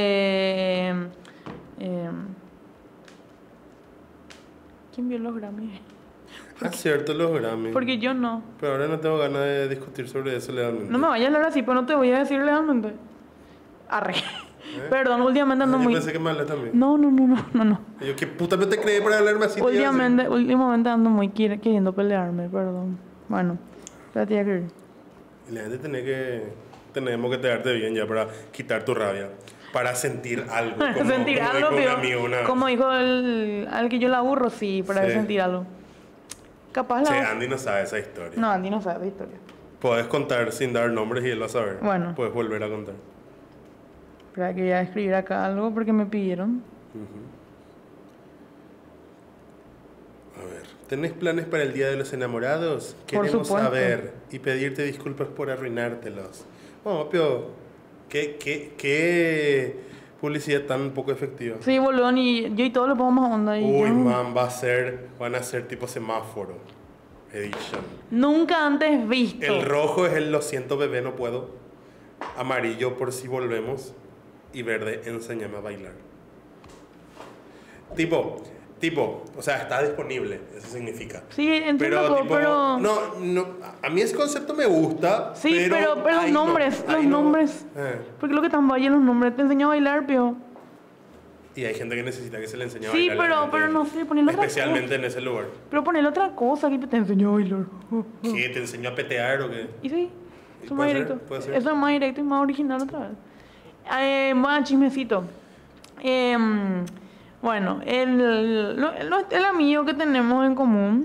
C: ¿Quién vio los Grammy?
B: Cierto, los Grammy.
C: Porque yo no.
B: Pero ahora no tengo ganas de discutir sobre eso legalmente.
C: No me vayas a hablar así, pero no te voy a decir legalmente. Arre. Perdón, últimamente ando
B: Yo
C: muy...
B: pensé que me hablé también.
C: No.
B: Y yo, ¿qué puta me te creí para hablarme así? Te iba a decir.
C: Últimamente ando muy queriendo pelearme, perdón. Bueno, ya te iba a creer.
B: Y la gente tenemos que tratarte bien ya para quitar tu rabia. Para sentir algo. Como,
C: Sentir
B: como
C: algo,
B: dijo un
C: pero
B: amigo una vez.
C: como dijo al que yo la aburro, sí, para
B: Sí.
C: sentir algo. Capaz
B: Che,
C: la...
B: Andy no sabe esa historia.
C: No, Andy no sabe la historia.
B: Puedes contar sin dar nombres y él va a saber.
C: Bueno.
B: Puedes volver a contar.
C: Pero que voy a escribir acá algo porque me pidieron.
B: A ver. ¿Tenés planes para el Día de los Enamorados?
C: Por
B: Queremos
C: supuesto.
B: saber y pedirte disculpas por arruinártelos. Oh, pero ¿qué publicidad tan poco efectiva?
C: Sí, bolón, y yo y todo le pongo más onda. Y
B: Uy,
C: yo
B: man, van a ser tipo semáforo edition.
C: nunca antes visto.
B: El rojo es el lo siento bebé, no puedo. Amarillo por si volvemos. Y verde, enséñame a bailar. Tipo, o sea, está disponible, eso significa.
C: Sí, entiendo,
B: Pero tipo,
C: pero...
B: no, a mí ese concepto me gusta.
C: Sí, pero los
B: ahí
C: nombres,
B: ahí
C: los nombres. Porque lo que están vayan los nombres, te enseño a bailar, pero...
B: Y hay gente que necesita que se le enseñe a
C: Sí,
B: bailar. a la gente.
C: pero no sé, ponerle otra
B: Especialmente en ese lugar.
C: Pero ponerle otra cosa que te enseño a bailar.
B: ¿Qué? ¿Te enseñó a petear o qué?
C: Y sí, eso es más
B: Puede ser,
C: directo.
B: puede ser.
C: Eso es más directo y más original otra vez. Más chismecito. Bueno, el amigo que tenemos en común,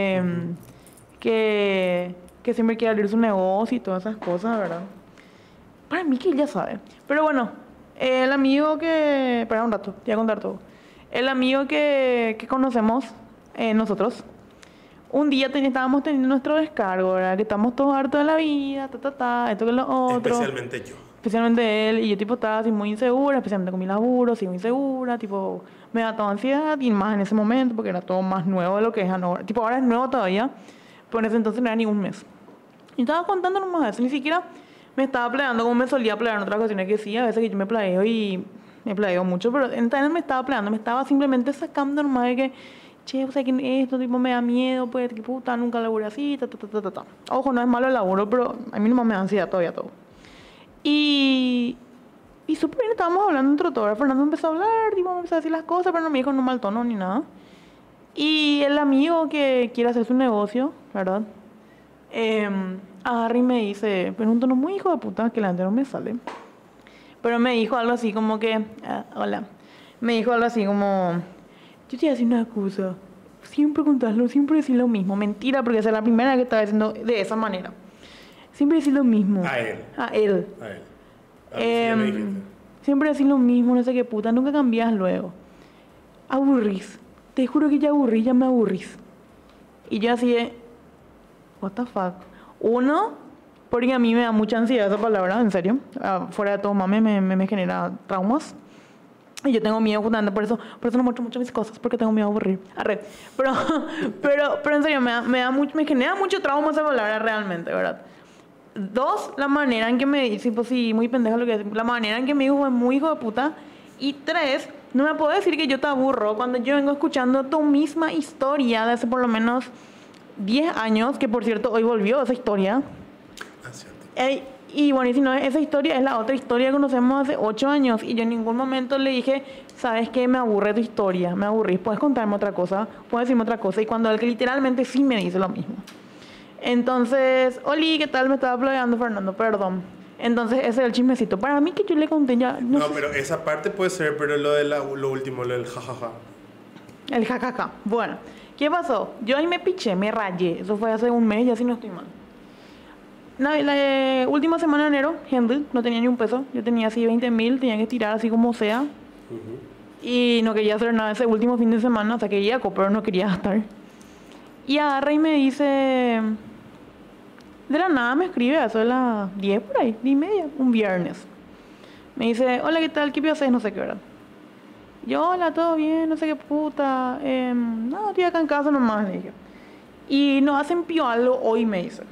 C: que siempre quiere abrir su negocio y todas esas cosas, ¿verdad? Para mí que él ya sabe. Pero bueno, el amigo que... Espera un rato, te voy a contar todo. El amigo que conocemos nosotros, un día estábamos teniendo nuestro descargo, ¿verdad? Que estamos todos hartos de la vida, esto que lo otro.
B: Especialmente yo.
C: Especialmente él, y yo tipo estaba así muy insegura, especialmente con mi laburo, así muy insegura, tipo me da toda ansiedad, y más en ese momento, porque era todo más nuevo de lo que es ahora. Tipo ahora es nuevo todavía, pero en ese entonces no era ni un mes. Y estaba contando nomás eso, ni siquiera me estaba peleando como me solía pelear en otras ocasiones que sí, a veces que yo me peleo y me peleo mucho, pero entonces me estaba peleando, me estaba simplemente sacando nomás de que, che, o sea, que esto tipo me da miedo, pues, que puta, nunca laburé así, ta. Ojo, no es malo el laburo, pero a mí nomás me da ansiedad todavía todo. Y súper bien, estábamos hablando entre todos. Fernando empezó a hablar, tipo, me empezó a decir las cosas, pero no me dijo en un mal tono ni nada. Y el amigo que quiere hacer su negocio, ¿verdad? Agarra y me dice, pero en un tono muy hijo de puta, que la gente no me sale. Pero me dijo algo así como que, hola. Me dijo algo así como, yo te voy a decir una cosa, siempre contarlo, siempre decir lo mismo. Mentira, porque esa es la primera que estaba diciendo de esa manera. Siempre decir lo mismo.
B: A él.
C: A él.
B: A él. A mí sí ya me dijiste.
C: Siempre decir lo mismo, no sé qué puta, nunca cambias luego. Aburrís. Te juro que ya aburrís, ya me aburrís. Y yo así de, what the fuck. Uno, porque a mí me da mucha ansiedad esa palabra, en serio. Fuera de todo mame, me genera traumas. Y yo tengo miedo justamente por eso no muestro mucho mis cosas, porque tengo miedo a aburrir. Arre. Pero en serio, me genera mucho trauma esa palabra realmente, ¿verdad? Dos, la manera en que me dice, pues sí, muy pendeja lo que decir, la manera en que me dijo fue muy hijo de puta. Y tres, no me puedo decir que yo te aburro cuando yo vengo escuchando tu misma historia de hace por lo menos 10 años, que por cierto hoy volvió esa historia.
B: Cierto.
C: Y bueno, y si no, esa historia es la otra historia que conocemos hace 8 años. Y yo en ningún momento le dije, ¿sabes qué? Me aburre tu historia, me aburrís, puedes contarme otra cosa, puedes decirme otra cosa. Y cuando él que literalmente sí me dice lo mismo. Entonces, Oli, ¿qué tal? Me estaba peleando Fernando, perdón. Entonces, ese es el chismecito. Para mí que yo le conté ya...
B: No,
C: sé
B: pero esa parte puede ser, pero lo de lo último, lo del jajaja.
C: El jajaja. Bueno, ¿qué pasó? Yo ahí me piché, me rayé. Eso fue hace un mes, ya si no estoy mal. La última semana de enero, Henry, no tenía ni un peso. Yo tenía así 20,000, tenía que tirar así como sea. Y no quería hacer nada ese último fin de semana, o sea, quería pero no quería gastar. Y agarra y me dice, de la nada me escribe a eso de las 10 por ahí, 10:30, un viernes. Me dice, hola, ¿qué tal? ¿Qué haces? No sé qué, ¿verdad? Yo, hola, ¿todo bien? No sé qué puta. No, estoy acá en casa nomás, le dije. Y nos hacen pío algo hoy, me dice.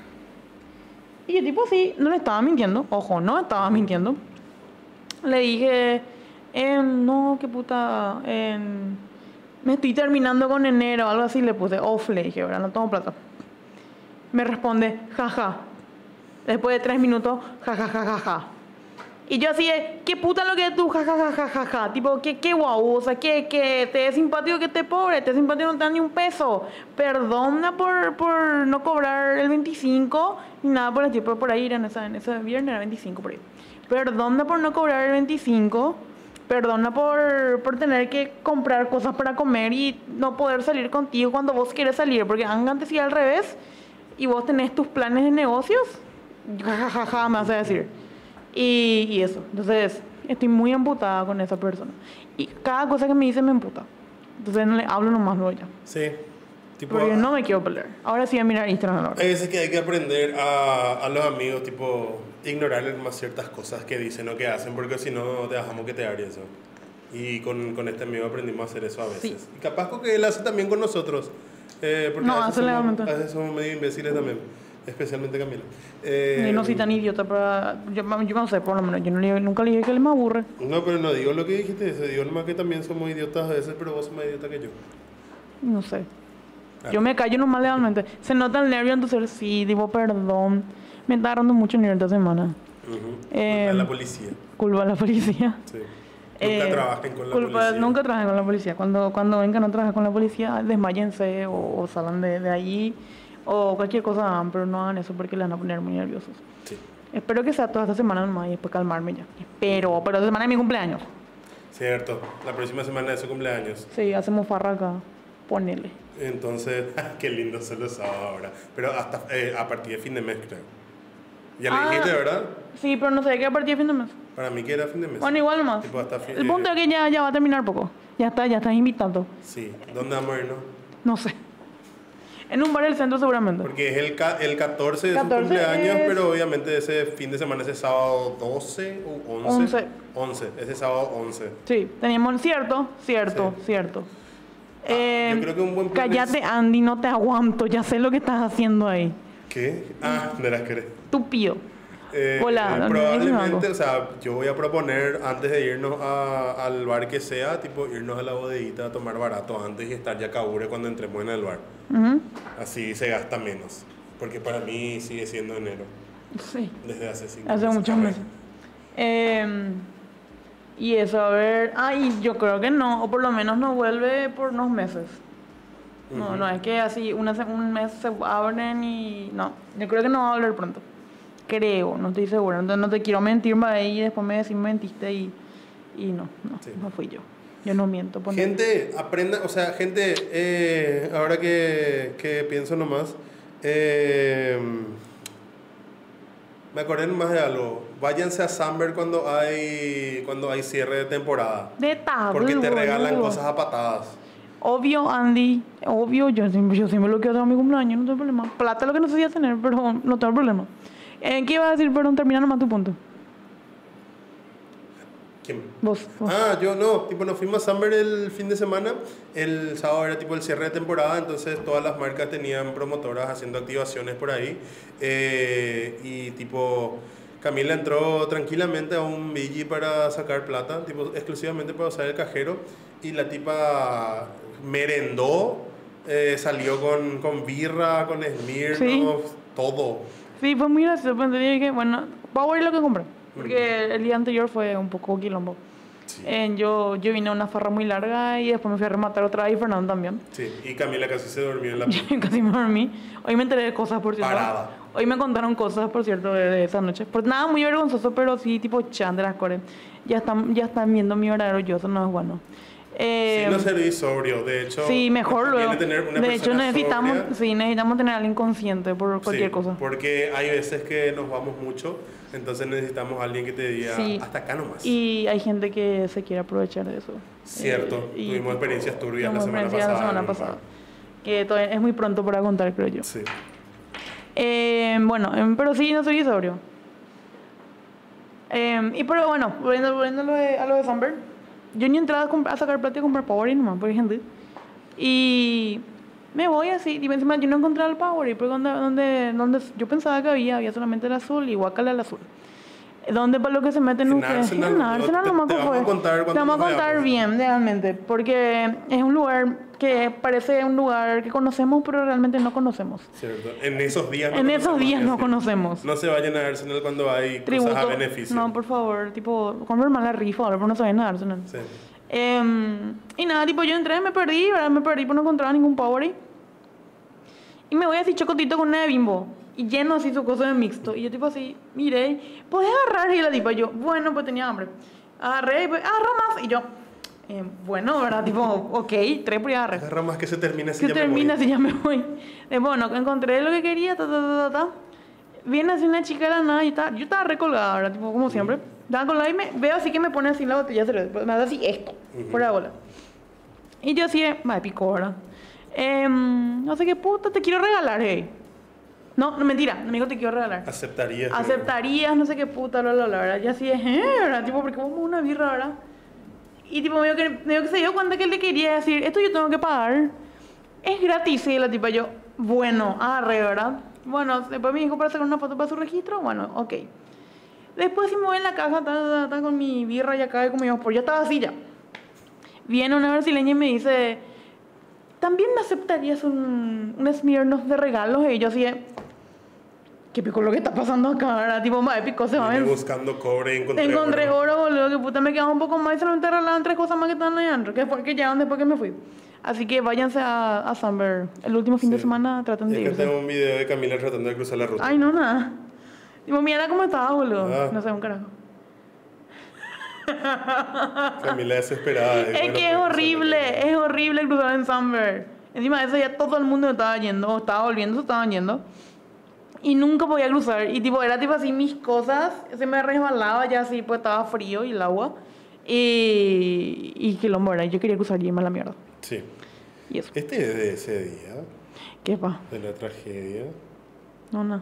C: Y yo tipo así, no le estaba mintiendo, ojo, no estaba mintiendo. Le dije, no, qué puta, me estoy terminando con enero, algo así le puse, off, le dije, ¿verdad? No tengo plata. Me responde, jaja. Después de 3 minutos, jajajajaja. Y yo así de, ¿qué puta lo que es tú? Jajajajaja. Tipo, qué guau, o sea, que te es simpático que esté pobre, te es simpático no te dan ni un peso. Perdona por no cobrar el 25, ni nada por el tipo, por ahí era en ese viernes era 25 por ahí. Perdona por no cobrar el 25, perdona por tener que comprar cosas para comer y no poder salir contigo cuando vos querés salir, porque antes iba al revés y vos tenés tus planes de negocios, jajajaja, me vas a decir. Y eso, entonces estoy muy emputada con esa persona. Y cada cosa que me dice me emputa. Entonces no le hablo nomás luego ya.
B: Sí. Tipo,
C: Porque no me quiero pelear. Ahora sí voy a mirar Instagram ahora.
B: hay veces que hay que aprender a los amigos, tipo, ignorarles más ciertas cosas que dicen o que hacen, porque si no te dejamos que te haga eso. Y con este amigo aprendimos a hacer eso a veces.
C: Sí.
B: Y capaz que él hace también con nosotros. Porque
C: No,
B: a
C: hace
B: veces
C: legalmente.
B: a veces somos medio imbéciles también. Especialmente Camila.
C: Yo no soy tan idiota para... Yo no sé, por lo menos. Yo nunca le dije que él me aburre.
B: No, pero no digo lo que dijiste eso. Digo nomás que también somos idiotas a veces, pero vos sos más idiota que yo.
C: No sé. Yo me callo nomás legalmente. Se nota el nervio, entonces sí, digo perdón. Me está agarrando mucho nervio esta semana.
B: Culpa a la policía.
C: Culpa a la policía.
B: Sí. Nunca trabajen con la
C: Culpa,
B: policía.
C: nunca trabajen con la policía. Cuando vengan a trabajar con la policía, desmayense o salgan de ahí o cualquier cosa hagan, pero no hagan eso porque les van a poner muy nerviosos.
B: Sí.
C: Espero que sea toda esta semana nomás y después calmarme ya. Pero esta semana es mi cumpleaños.
B: Cierto. La próxima semana es su cumpleaños.
C: Sí, hacemos farra acá. Ponele.
B: Entonces, qué lindo ser los sábados ahora. Pero hasta a partir de fin de mes, creo. Ya le dijiste, ¿verdad?
C: Sí, pero no sé qué a partir de fin de mes.
B: Para mí que era fin de mes.
C: Bueno, igual nomás.
B: Tipo, hasta fin,
C: El punto es que ya va a terminar poco. Ya estás invitando.
B: Sí. ¿Dónde vamos a irnos?
C: No sé. En un bar del centro seguramente.
B: Porque es el 14 de
C: 14
B: su cumpleaños,
C: es-
B: pero obviamente ese fin de semana, ese sábado 12 o 11. 11. Ese sábado 11.
C: Sí, teníamos... Cierto.
B: Sí.
C: Yo
B: creo que un buen plan
C: cállate, Andy, no te aguanto. Ya sé lo que estás haciendo ahí.
B: ¿Qué? Ah, de las que...
C: Estúpido. Hola,
B: probablemente, o sea, yo voy a proponer antes de irnos al bar que sea, tipo irnos a la bodeguita a tomar barato antes y estar ya cabure cuando entremos en el bar. Así se gasta menos. Porque para mí sigue siendo enero,
C: Sí,
B: desde hace 5
C: hace muchos meses. Y eso, a ver... y yo creo que no, o por lo menos no vuelve por unos meses. No es que así un mes se abren y... No, yo creo que no va a volver pronto. Creo, no estoy segura. Entonces no te quiero mentir más ahí y después me decís mentiste y no
B: Sí.
C: no fui yo. Yo no miento. ponele.
B: Gente, aprenda, o sea, gente, ahora que pienso nomás, me acordé más de algo. Váyanse a Samber cuando hay cierre de temporada.
C: De tabú,
B: Porque te regalan
C: boludo.
B: cosas a patadas.
C: Obvio, Andy, obvio, yo siempre lo quiero hacer a mi cumpleaños, no tengo problema. Plata es lo que no sé si tener, pero no tengo problema. ¿Qué iba a decir? Perdón, termina nomás tu punto.
B: ¿Quién?
C: Vos.
B: Yo no, tipo nos fuimos a Samber el fin de semana, el sábado era tipo el cierre de temporada, entonces todas las marcas tenían promotoras haciendo activaciones por ahí y tipo Camila entró tranquilamente a un BG para sacar plata, tipo exclusivamente para usar el cajero y la tipa merendó, salió con birra, con Smirnoff,
C: Sí.
B: todo.
C: Sí, fue muy gracioso, pero dije, bueno, Power es lo que compré. Porque el día anterior fue un poco quilombo.
B: Sí.
C: Yo vine a una farra muy larga y después me fui a rematar otra vez y Fernando también.
B: Sí, y Camila casi se durmió en la
C: Yo casi me dormí. Hoy me enteré de cosas, por cierto.
B: Parada.
C: Hoy me contaron cosas, por cierto, de esa noche. Pues nada muy vergonzoso, pero sí, tipo chan de las core. Ya están viendo mi verdadero yo, eso no es bueno.
B: Sí, no serví sobrio, de hecho.
C: Sí, mejor
B: nos conviene
C: luego.
B: tener una
C: De hecho,
B: persona
C: necesitamos,
B: sobria.
C: sí, necesitamos tener a alguien consciente por cualquier
B: Sí,
C: cosa.
B: Porque hay veces que nos vamos mucho, entonces necesitamos a alguien que te diga
C: Sí.
B: hasta acá nomás.
C: Y hay gente que se quiere aprovechar de eso.
B: Cierto,
C: Y
B: tuvimos experiencias turbias la
C: tuvimos
B: semana
C: experiencias
B: pasada.
C: la semana
B: en un
C: pasada.
B: bar.
C: Todavía es muy pronto para contar, creo yo.
B: Sí.
C: Bueno, pero sí, no soy sobrio. Pero bueno, volviendo a lo de Sunburn, yo ni entraba a sacar plata y comprar Powerade nomás, por ejemplo. Y me voy así, y encima yo no encontraba el Powerade, porque donde yo pensaba que había solamente el azul y guacala el azul. Donde para lo que se meten ustedes. En Arsenal nomás que fue. Te vamos a contar bien, realmente, porque es un lugar que parece un lugar que conocemos, pero realmente no conocemos.
B: Cierto. En esos días
C: no conocemos.
B: No se vayan a Arsenal cuando hay
C: Tributo.
B: cosas a beneficio.
C: No, por favor, tipo, compren más la rifa ahora, pero no se vayan a Arsenal.
B: Sí.
C: Y nada, tipo, yo entré, me perdí, ¿verdad? Me perdí, pero no encontraba ningún Powerade. Y me voy así chocotito con una de Bimbo. Y lleno así su cosa de mixto. Y yo tipo así, miré, ¿podés agarrar? Y la tipa, yo, bueno, pues tenía hambre. Agarré, pues, agarra más. Y yo, bueno, ¿verdad? Tipo, ok, 3 por ahí agarré.
B: Agarra más que se termine si
C: Que
B: ya
C: termina
B: me voy.
C: si ya me voy. Bueno, encontré lo que quería, Viene así una chica de la nada y yo estaba recolgada, ¿verdad? Tipo, como siempre. Estaba colgada y veo así que me pone así la botella de cerveza. Me hace así esto, por la bola. Y yo así, me picó, ¿verdad? No sé qué puta, te quiero regalar, hey. No, mentira, me dijo te quiero regalar. Aceptarías, no sé qué puta, ¿verdad? Y así es, ¿verdad? Tipo, porque vamos a una birra, ¿verdad? Y tipo, medio que se dio cuenta que él le quería decir, esto yo tengo que pagar. Es gratis, y la tipa, yo, bueno, agarré, ¿verdad? Bueno, después me dijo para sacar una foto para su registro, bueno, ok. Después sí me voy en la caja, con mi birra y acá, como yo, ya estaba así ya. Viene una brasileña y me dice, ¿también me aceptarías un Smirnoff de regalos? Y yo así, ¿qué pico lo que está pasando acá? ¿Verdad? Tipo, más épico se va a ver.
B: Buscando cobre y
C: encontré oro, boludo, que puta, me quedaba un poco más y solamente arreglaban 3 cosas más que estaban ahí adentro, que fue que llegaron después que me fui. Así que váyanse a Sunburn. El último fin de semana traten de irse.
B: Es que tengo un video de Camila tratando de cruzar la ruta.
C: Ay, no, nada. Tipo, mira cómo estaba, boludo. No sé, un carajo.
B: Camila desesperada.
C: Es que es horrible cruzar en Sunburn. Encima de eso ya todo el mundo estaba yendo, o estaba volviendo, se estaban yendo. Y nunca podía cruzar. Y tipo, era tipo así mis cosas, se me resbalaba ya así, pues estaba frío y el agua. Y quilombo, ¿verdad? Yo quería cruzar y irme a la mierda.
B: Sí.
C: Y eso.
B: Este es de ese día.
C: ¿Qué pa?
B: De la tragedia.
C: No.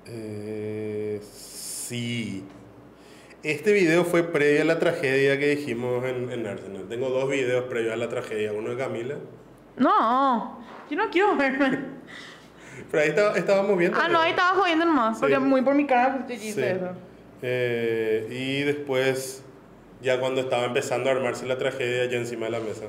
B: Sí. Este video fue previo a la tragedia que dijimos en Arsenal. Tengo 2 videos previos a la tragedia. Uno de Camila.
C: No, yo no quiero verme.
B: Pero ahí estábamos viendo.
C: No, ahí estaba jodiendo nomás.
B: Sí.
C: Porque muy por mi cara pues, hice eso.
B: Y después, ya cuando estaba empezando a armarse la tragedia, yo encima de la mesa.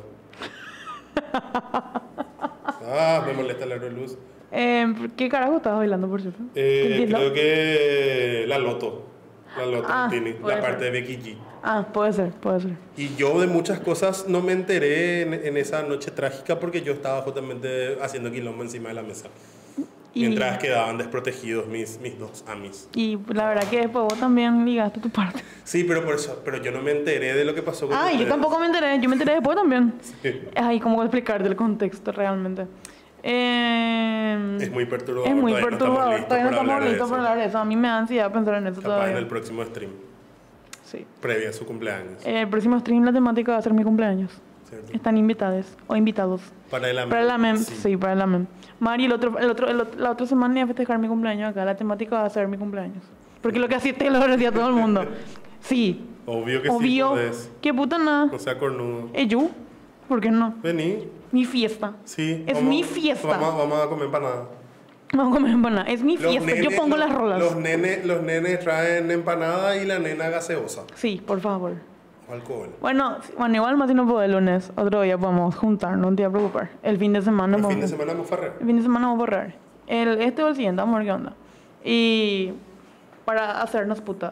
B: Me molesta la luz.
C: ¿Qué carajo estabas bailando, por cierto?
B: Creo que la Loto, Tini, la
C: puede
B: parte
C: ser.
B: de Becky G.
C: Puede ser.
B: Y yo de muchas cosas no me enteré en esa noche trágica porque yo estaba justamente haciendo quilombo encima de la mesa. Mientras quedaban desprotegidos mis 2 amis.
C: Y la verdad que después vos también ligaste tu parte.
B: Sí, pero yo no me enteré de lo que pasó con ustedes.
C: Yo tampoco me enteré, yo me enteré después también.
B: Sí.
C: ¿Cómo explicarte el contexto realmente?
B: Es muy perturbador.
C: Es muy perturbador, todavía no estamos listos para hablar de eso. A mí me da ansiedad pensar en eso
B: Capaz
C: todavía.
B: en el próximo stream.
C: Sí.
B: Previa a su cumpleaños.
C: El próximo stream la temática va a ser mi cumpleaños.
B: ¿Cierto?
C: Están invitados o invitados.
B: Para el AMEM.
C: Para el AMEM, sí, para el AMEM. Mari, la otra semana voy a festejar mi cumpleaños acá. La temática va a ser mi cumpleaños. Porque lo que hacía te lo decía todo el mundo. Sí.
B: Obvio que
C: Obvio.
B: sí podés.
C: ¿Qué puta nada?
B: No sea cornudo.
C: ¿Yo? ¿Por qué no?
B: Vení.
C: Mi fiesta.
B: Sí.
C: Es mi fiesta.
B: Vamos a comer empanada.
C: Vamos a comer empanada. Es mi fiesta. Yo pongo las rolas.
B: Los nenes traen empanada y la nena gaseosa.
C: Sí, por favor.
B: O alcohol.
C: Bueno, igual más si no puedo el lunes. Otro día podemos juntar, no te voy a preocupar. El fin de semana
B: El
C: vamos.
B: fin de semana vamos a farrear.
C: El fin de semana vamos a borrar. Este o el siguiente, vamos a ver qué onda. Y para hacernos puta.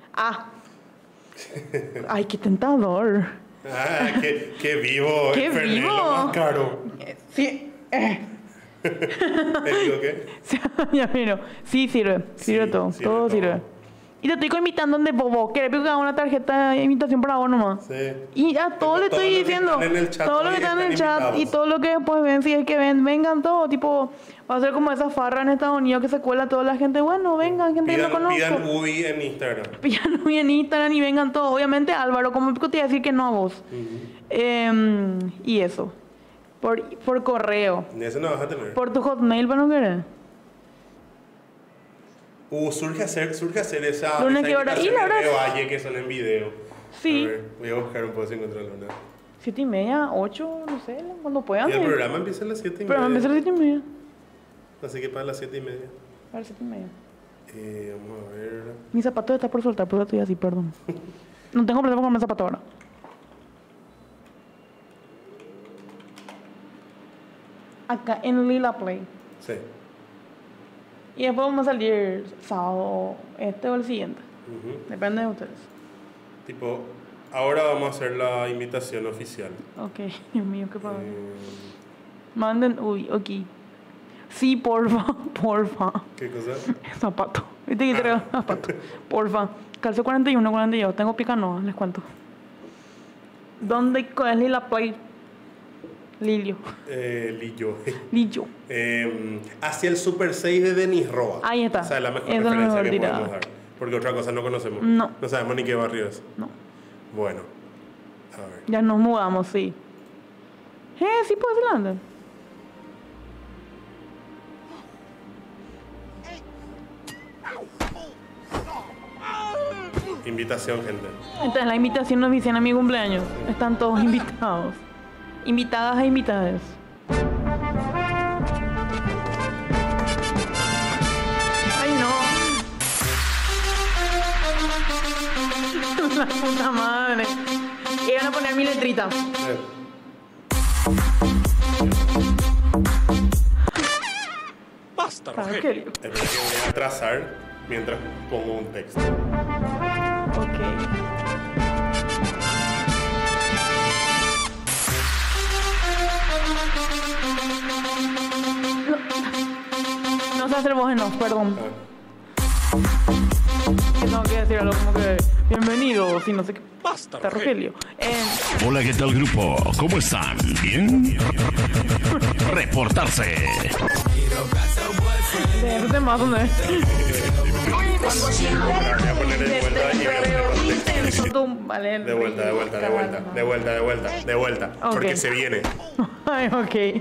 C: Ay, qué tentador.
B: Qué vivo.
C: ¡Qué
B: Fernet,
C: vivo!
B: lo más caro.
C: Sí.
B: ¿Te digo qué?
C: Ya miro. Sí, sirve todo.
B: sirve
C: Todo sirve. Y te estoy invitando donde bobo. ¿Querés que haga una tarjeta de invitación para vos nomás?
B: Sí.
C: Y a todo le estoy diciendo. Todo lo que están en el chat y todo lo que después ven, si es que vengan todos. Tipo, va a ser como esa farra en Estados Unidos que se cuela toda la gente. Bueno, vengan, gente que no conozco.
B: Pidan Ubi en Instagram.
C: Pidan Ubi en Instagram y vengan todos. Obviamente, Álvaro, como te iba a decir que no a vos. Y eso. Por correo.
B: Ni eso no vas a tener.
C: Por tu hotmail, ¿para no querer?
B: Surge hacer esa
C: Luna, ¿qué hora? ¿Y la hora?
B: de Valle que son en video.
C: Sí.
B: A ver, voy a buscar un poco si encuentro la Luna.
C: 7:30, 8, no sé, cuando puedan.
B: Y el programa empieza a las 7:30.
C: El programa empieza a las 7:30.
B: Así que para las 7:30.
C: A las 7:30.
B: Vamos a ver.
C: Mi zapato está por soltar, por eso estoy así, perdón. No tengo problema con mi zapato ahora. Acá en Lila Play.
B: Sí.
C: Y después vamos a salir sábado, o el siguiente. Depende de ustedes.
B: Tipo, ahora vamos a hacer la invitación oficial.
C: Ok, Dios mío, qué padre. Manden, ok. Sí, porfa.
B: ¿Qué cosa?
C: Zapato. Viste que traigo zapato. Porfa. Calzo 41, 42. Tengo picanoa, les cuento. ¿Dónde es Lila Play? Lilio.
B: Lillo. Hacia el Super 6 de Denis Roa.
C: Ahí está.
B: O sea, la mejor
C: Esa es la
B: referencia
C: mejor
B: que
C: tirada.
B: podemos dar. Porque otra cosa no conocemos.
C: No.
B: No sabemos ni qué barrio es.
C: No.
B: Bueno. A ver.
C: Ya nos mudamos, sí. Sí puedes hablar.
B: Invitación, gente.
C: Esta es la invitación oficial a mi cumpleaños. Están todos invitados. Invitadas e invitadas. Ay, no. La puta madre. Iban a poner mi letrita.
D: Basta, Rogelio.
C: Rogelio.
B: Espera que voy a trazar mientras pongo un texto.
C: Ok. No sé hacer voz en off, perdón. Que tengo que decir algo como que bienvenido, si no sé qué.
D: Basta,
C: Está Rogelio.
F: Hola, ¿qué tal, grupo? ¿Cómo están? ¿Bien? Reportarse.
C: De ese tema, ¿dónde es?
B: Voy a poner de vuelta y voy a poner contexto.
C: Vale.
B: De vuelta.
C: Ok.
B: Porque se viene.
C: Ay, ok.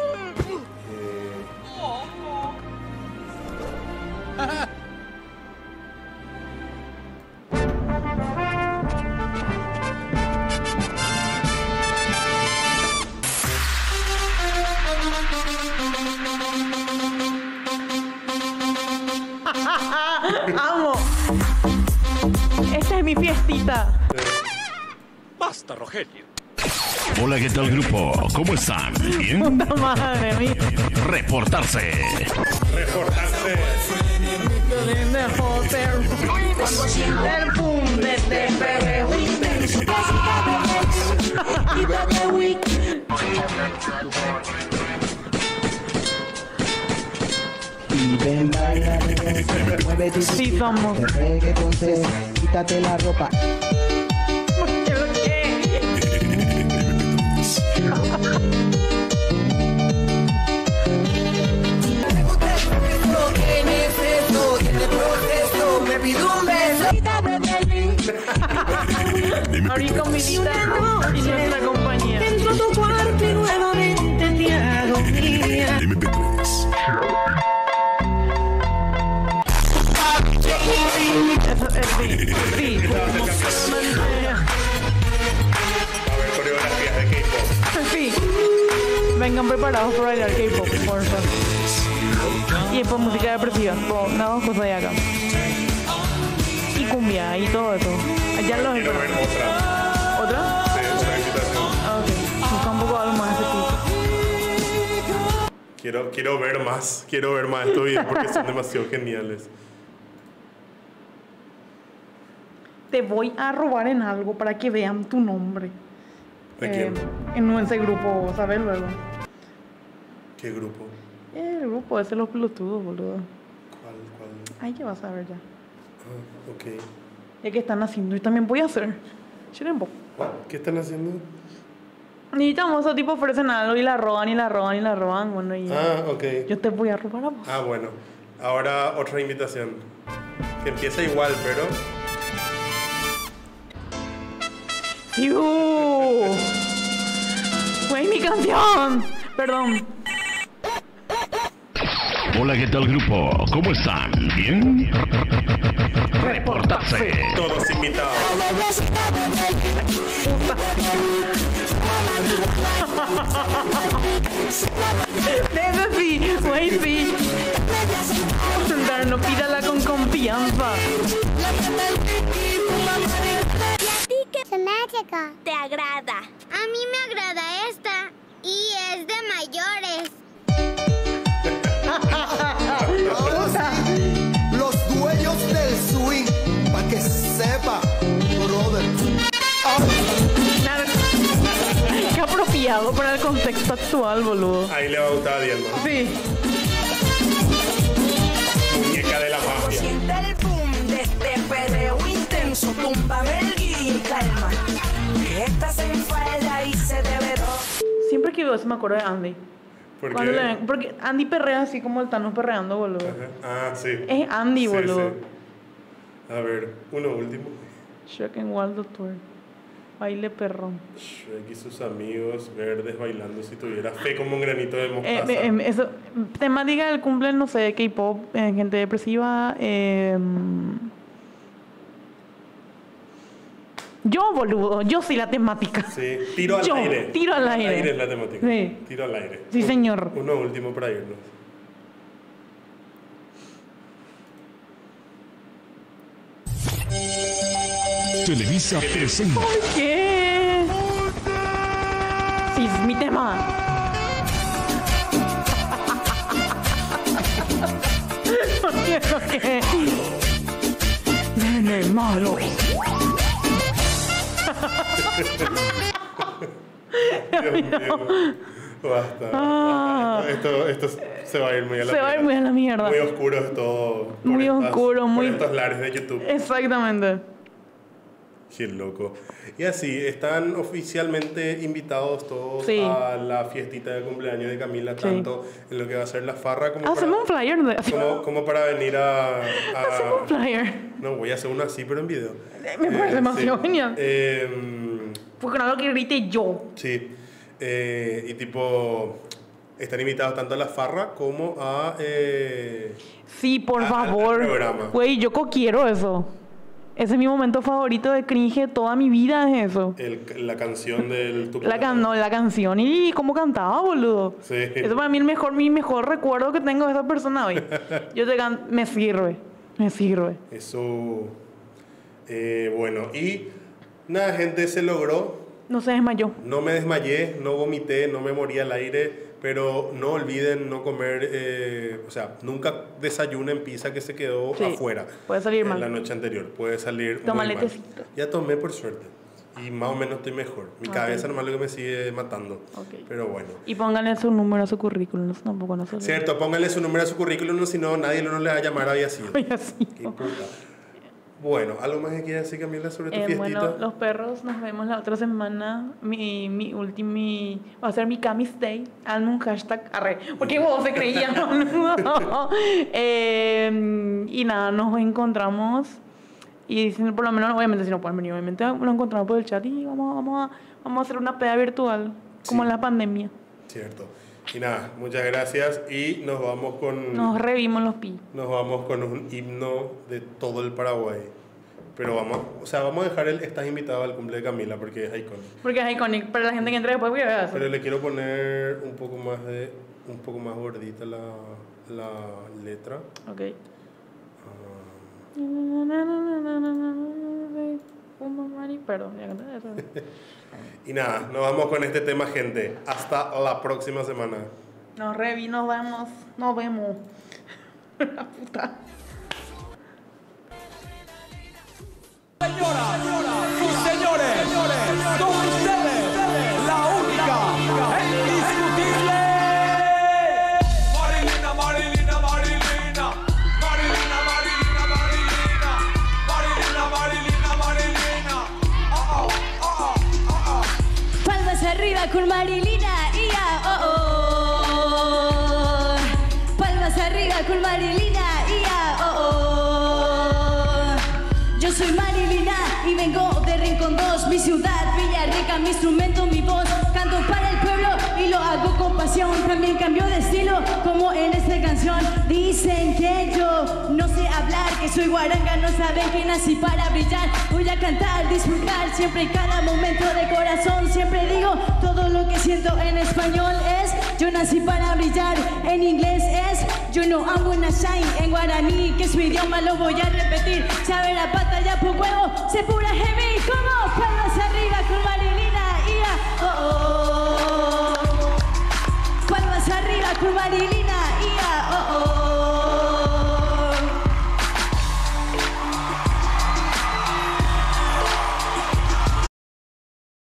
C: Amo. Esta es mi fiestita.
D: Basta, Rogelio.
F: Hola, ¿qué tal, grupo? ¿Cómo están? ¿Bien?
C: Puta madre mía.
F: Reportarse.
G: Y ven, baila, mueve tu
C: Sí, somos.
G: entonces quítate la ropa.
C: Ahorita con mi lista y nuestra compañía.
H: Entro a tu cuarto y nuevamente te hago mía.
F: MP3.
C: Sí.
B: A ver, coreografías de K-pop.
C: Sí. Vengan preparados para bailar K-pop, por favor. Y después música depresiva. Nada más cosas de acá. Y cumbia y todo eso. Allá los
B: Quiero ver otra.
C: ¿Otra?
B: Sí, otra invitación.
C: Ah, ok. Busca un poco algo más de tipo.
B: Quiero ver más estos videos porque son demasiado geniales.
C: Te voy a robar en algo para que vean tu nombre.
B: ¿De quién?
C: En ese grupo, ¿sabes luego?
B: ¿Qué grupo?
C: El grupo ese, los pelotudos, boludo.
B: ¿Cuál?
C: Ay, ya vas a ver ya.
B: Ah, ok.
C: Ya que están haciendo, y también voy a hacer. Chirenpo.
B: ¿Qué están haciendo?
C: Necesitamos esos tipos ofrecen algo y la roban y la roban y la roban. Bueno, y
B: Ok.
C: yo te voy a robar a vos.
B: Bueno. Ahora otra invitación. Que empieza igual, pero...
C: Güey, mi canción. Perdón.
F: Hola, ¿qué tal, grupo? ¿Cómo están? ¿Bien? Reportarse.
B: Todos invitados.
C: Eso sí, güey, sí. No pídala con confianza.
I: ¿Y a ti qué temática te agrada? A mí me agrada esta y es de mayores.
J: Los dueños del swing, para que sepa, brother.
C: Qué apropiado para el contexto actual, boludo.
B: Ahí le va a gustar a Diego.
C: Sí.
B: Muñeca de la mafia.
H: Siente el boom de este perreo intenso. Túmbame el guiri, calma. Que estás en falda y se te ve todo.
C: Siempre que veo eso me acuerdo de Andy.
B: ¿Por
C: Cuando
B: qué?
C: le ven- porque Andy perrea así como el Thanos perreando, boludo.
B: Ah, sí.
C: Es Andy,
B: Sí,
C: boludo.
B: sí. A ver, uno último.
C: Shrek en Waldo Tour. Baile perrón.
B: Shrek y sus amigos verdes bailando si tuviera fe como un granito de mostaza.
C: Eso, temática del cumple, no sé, K-pop, gente depresiva. Yo, boludo, yo soy la temática.
B: Sí, tiro al
C: Yo,
B: aire.
C: tiro al aire.
B: Aire es la temática.
C: Sí.
B: Tiro al aire.
C: Sí, señor.
B: Uno último para irnos.
F: Televisa presenta.
C: ¿Qué? Sí, es mi tema. ¿Por qué? ¿Por qué? Nene malo.
B: Dios mío. Basta.
C: Ah.
B: Esto se va a ir muy a la
C: Se va a ir muy a la mierda.
B: Muy oscuro es todo. por
C: Muy oscuro, muy-
B: Por estos lares de YouTube.
C: Exactamente.
B: Qué loco. Y así, están oficialmente invitados todos
C: Sí.
B: a la fiestita de cumpleaños de Camila,
C: Sí.
B: tanto en lo que va a ser la farra como
C: Hacemos un flyer de
B: como para venir a...
C: Hacemos un flyer.
B: No, voy a hacer uno así, pero en video.
C: Me parece demasiado genial.
B: Em,
C: Porque no lo que grite yo.
B: sí. Y tipo, están invitados tanto a la farra como a...
C: Sí, por
B: al
C: favor.
B: programa.
C: Güey, yo quiero eso. Ese es mi momento favorito de cringe de toda mi vida, es eso.
B: la canción del...
C: La canción y cómo cantaba, boludo.
B: Sí.
C: Eso para mí mi mejor recuerdo que tengo de esa persona hoy. Me sirve.
B: Eso... bueno, y nada, gente, se logró.
C: No se desmayó.
B: No me desmayé, no vomité, no me morí al aire, pero no olviden no comer, o sea, nunca desayunen pizza que se quedó
C: Sí,
B: afuera.
C: puede salir mal.
B: La noche anterior, puede salir
C: Toma
B: muy mal.
C: letecito.
B: Ya tomé por suerte y más o menos estoy mejor. Mi
C: Ok.
B: cabeza nomás lo que me sigue matando.
C: Ok.
B: Pero bueno.
C: Y pónganle su número a su currículum. Eso tampoco no se olvide.
B: Cierto, pónganle su número a su currículum, si no nadie no le va a llamar había sido.
C: Ay, así.
B: Qué puta. Bueno, ¿algo más que quieras decir, Camila, sobre tu fiestita?
C: Bueno, los perros, nos vemos la otra semana. Va a ser mi Camis Day. Hazme un hashtag. Arre. Porque vos se creía. No. Y nada, nos encontramos. Y dicen, por lo menos, obviamente, si no pueden venir, obviamente, nos encontramos por el chat y vamos a hacer una peda virtual. Como
B: Sí.
C: en la pandemia.
B: Cierto. Y nada, muchas gracias y nos vamos con...
C: Nos revimos los pi.
B: Nos vamos con un himno de todo el Paraguay. Pero vamos a dejar estás invitado al cumple de Camila porque es icónico.
C: Porque es icónico. Para la gente que entre después, voy a ver eso.
B: Pero le quiero poner un poco más gordita la letra.
C: Ok. Perdón, ya canté eso.
B: Y nada, nos vamos con este tema, gente. Hasta la próxima semana.
C: Nos vemos. La puta.
A: Señores, con ustedes, la única, indiscutible. Marilina, Marilina, Marilina. Marilina, Marilina, Marilina. Marilina, Marilina, Marilina.
K: Palmas arriba con Marilina y ya, Palmas arriba con Marilina y ya, Yo soy Marilina y vengo de Rincón 2, mi ciudad, Villarrica, mi instrumento, mi voz. Canto para el pueblo y lo hago con pasión. También cambio de estilo como en esta canción. Dicen que yo no sé hablar, que soy guaranga, no saben que nací para brillar. Voy a cantar, disfrutar siempre y cada momento de corazón. Siempre digo todo lo que siento. En español es yo nací para brillar. En inglés es you know I'm gonna shine. En guaraní, que su idioma lo voy a repetir. Sabe la pata ya por huevo, se pura heavy. Como palmas arriba con Marilina. Oh, oh. Palmas arriba con Marilina.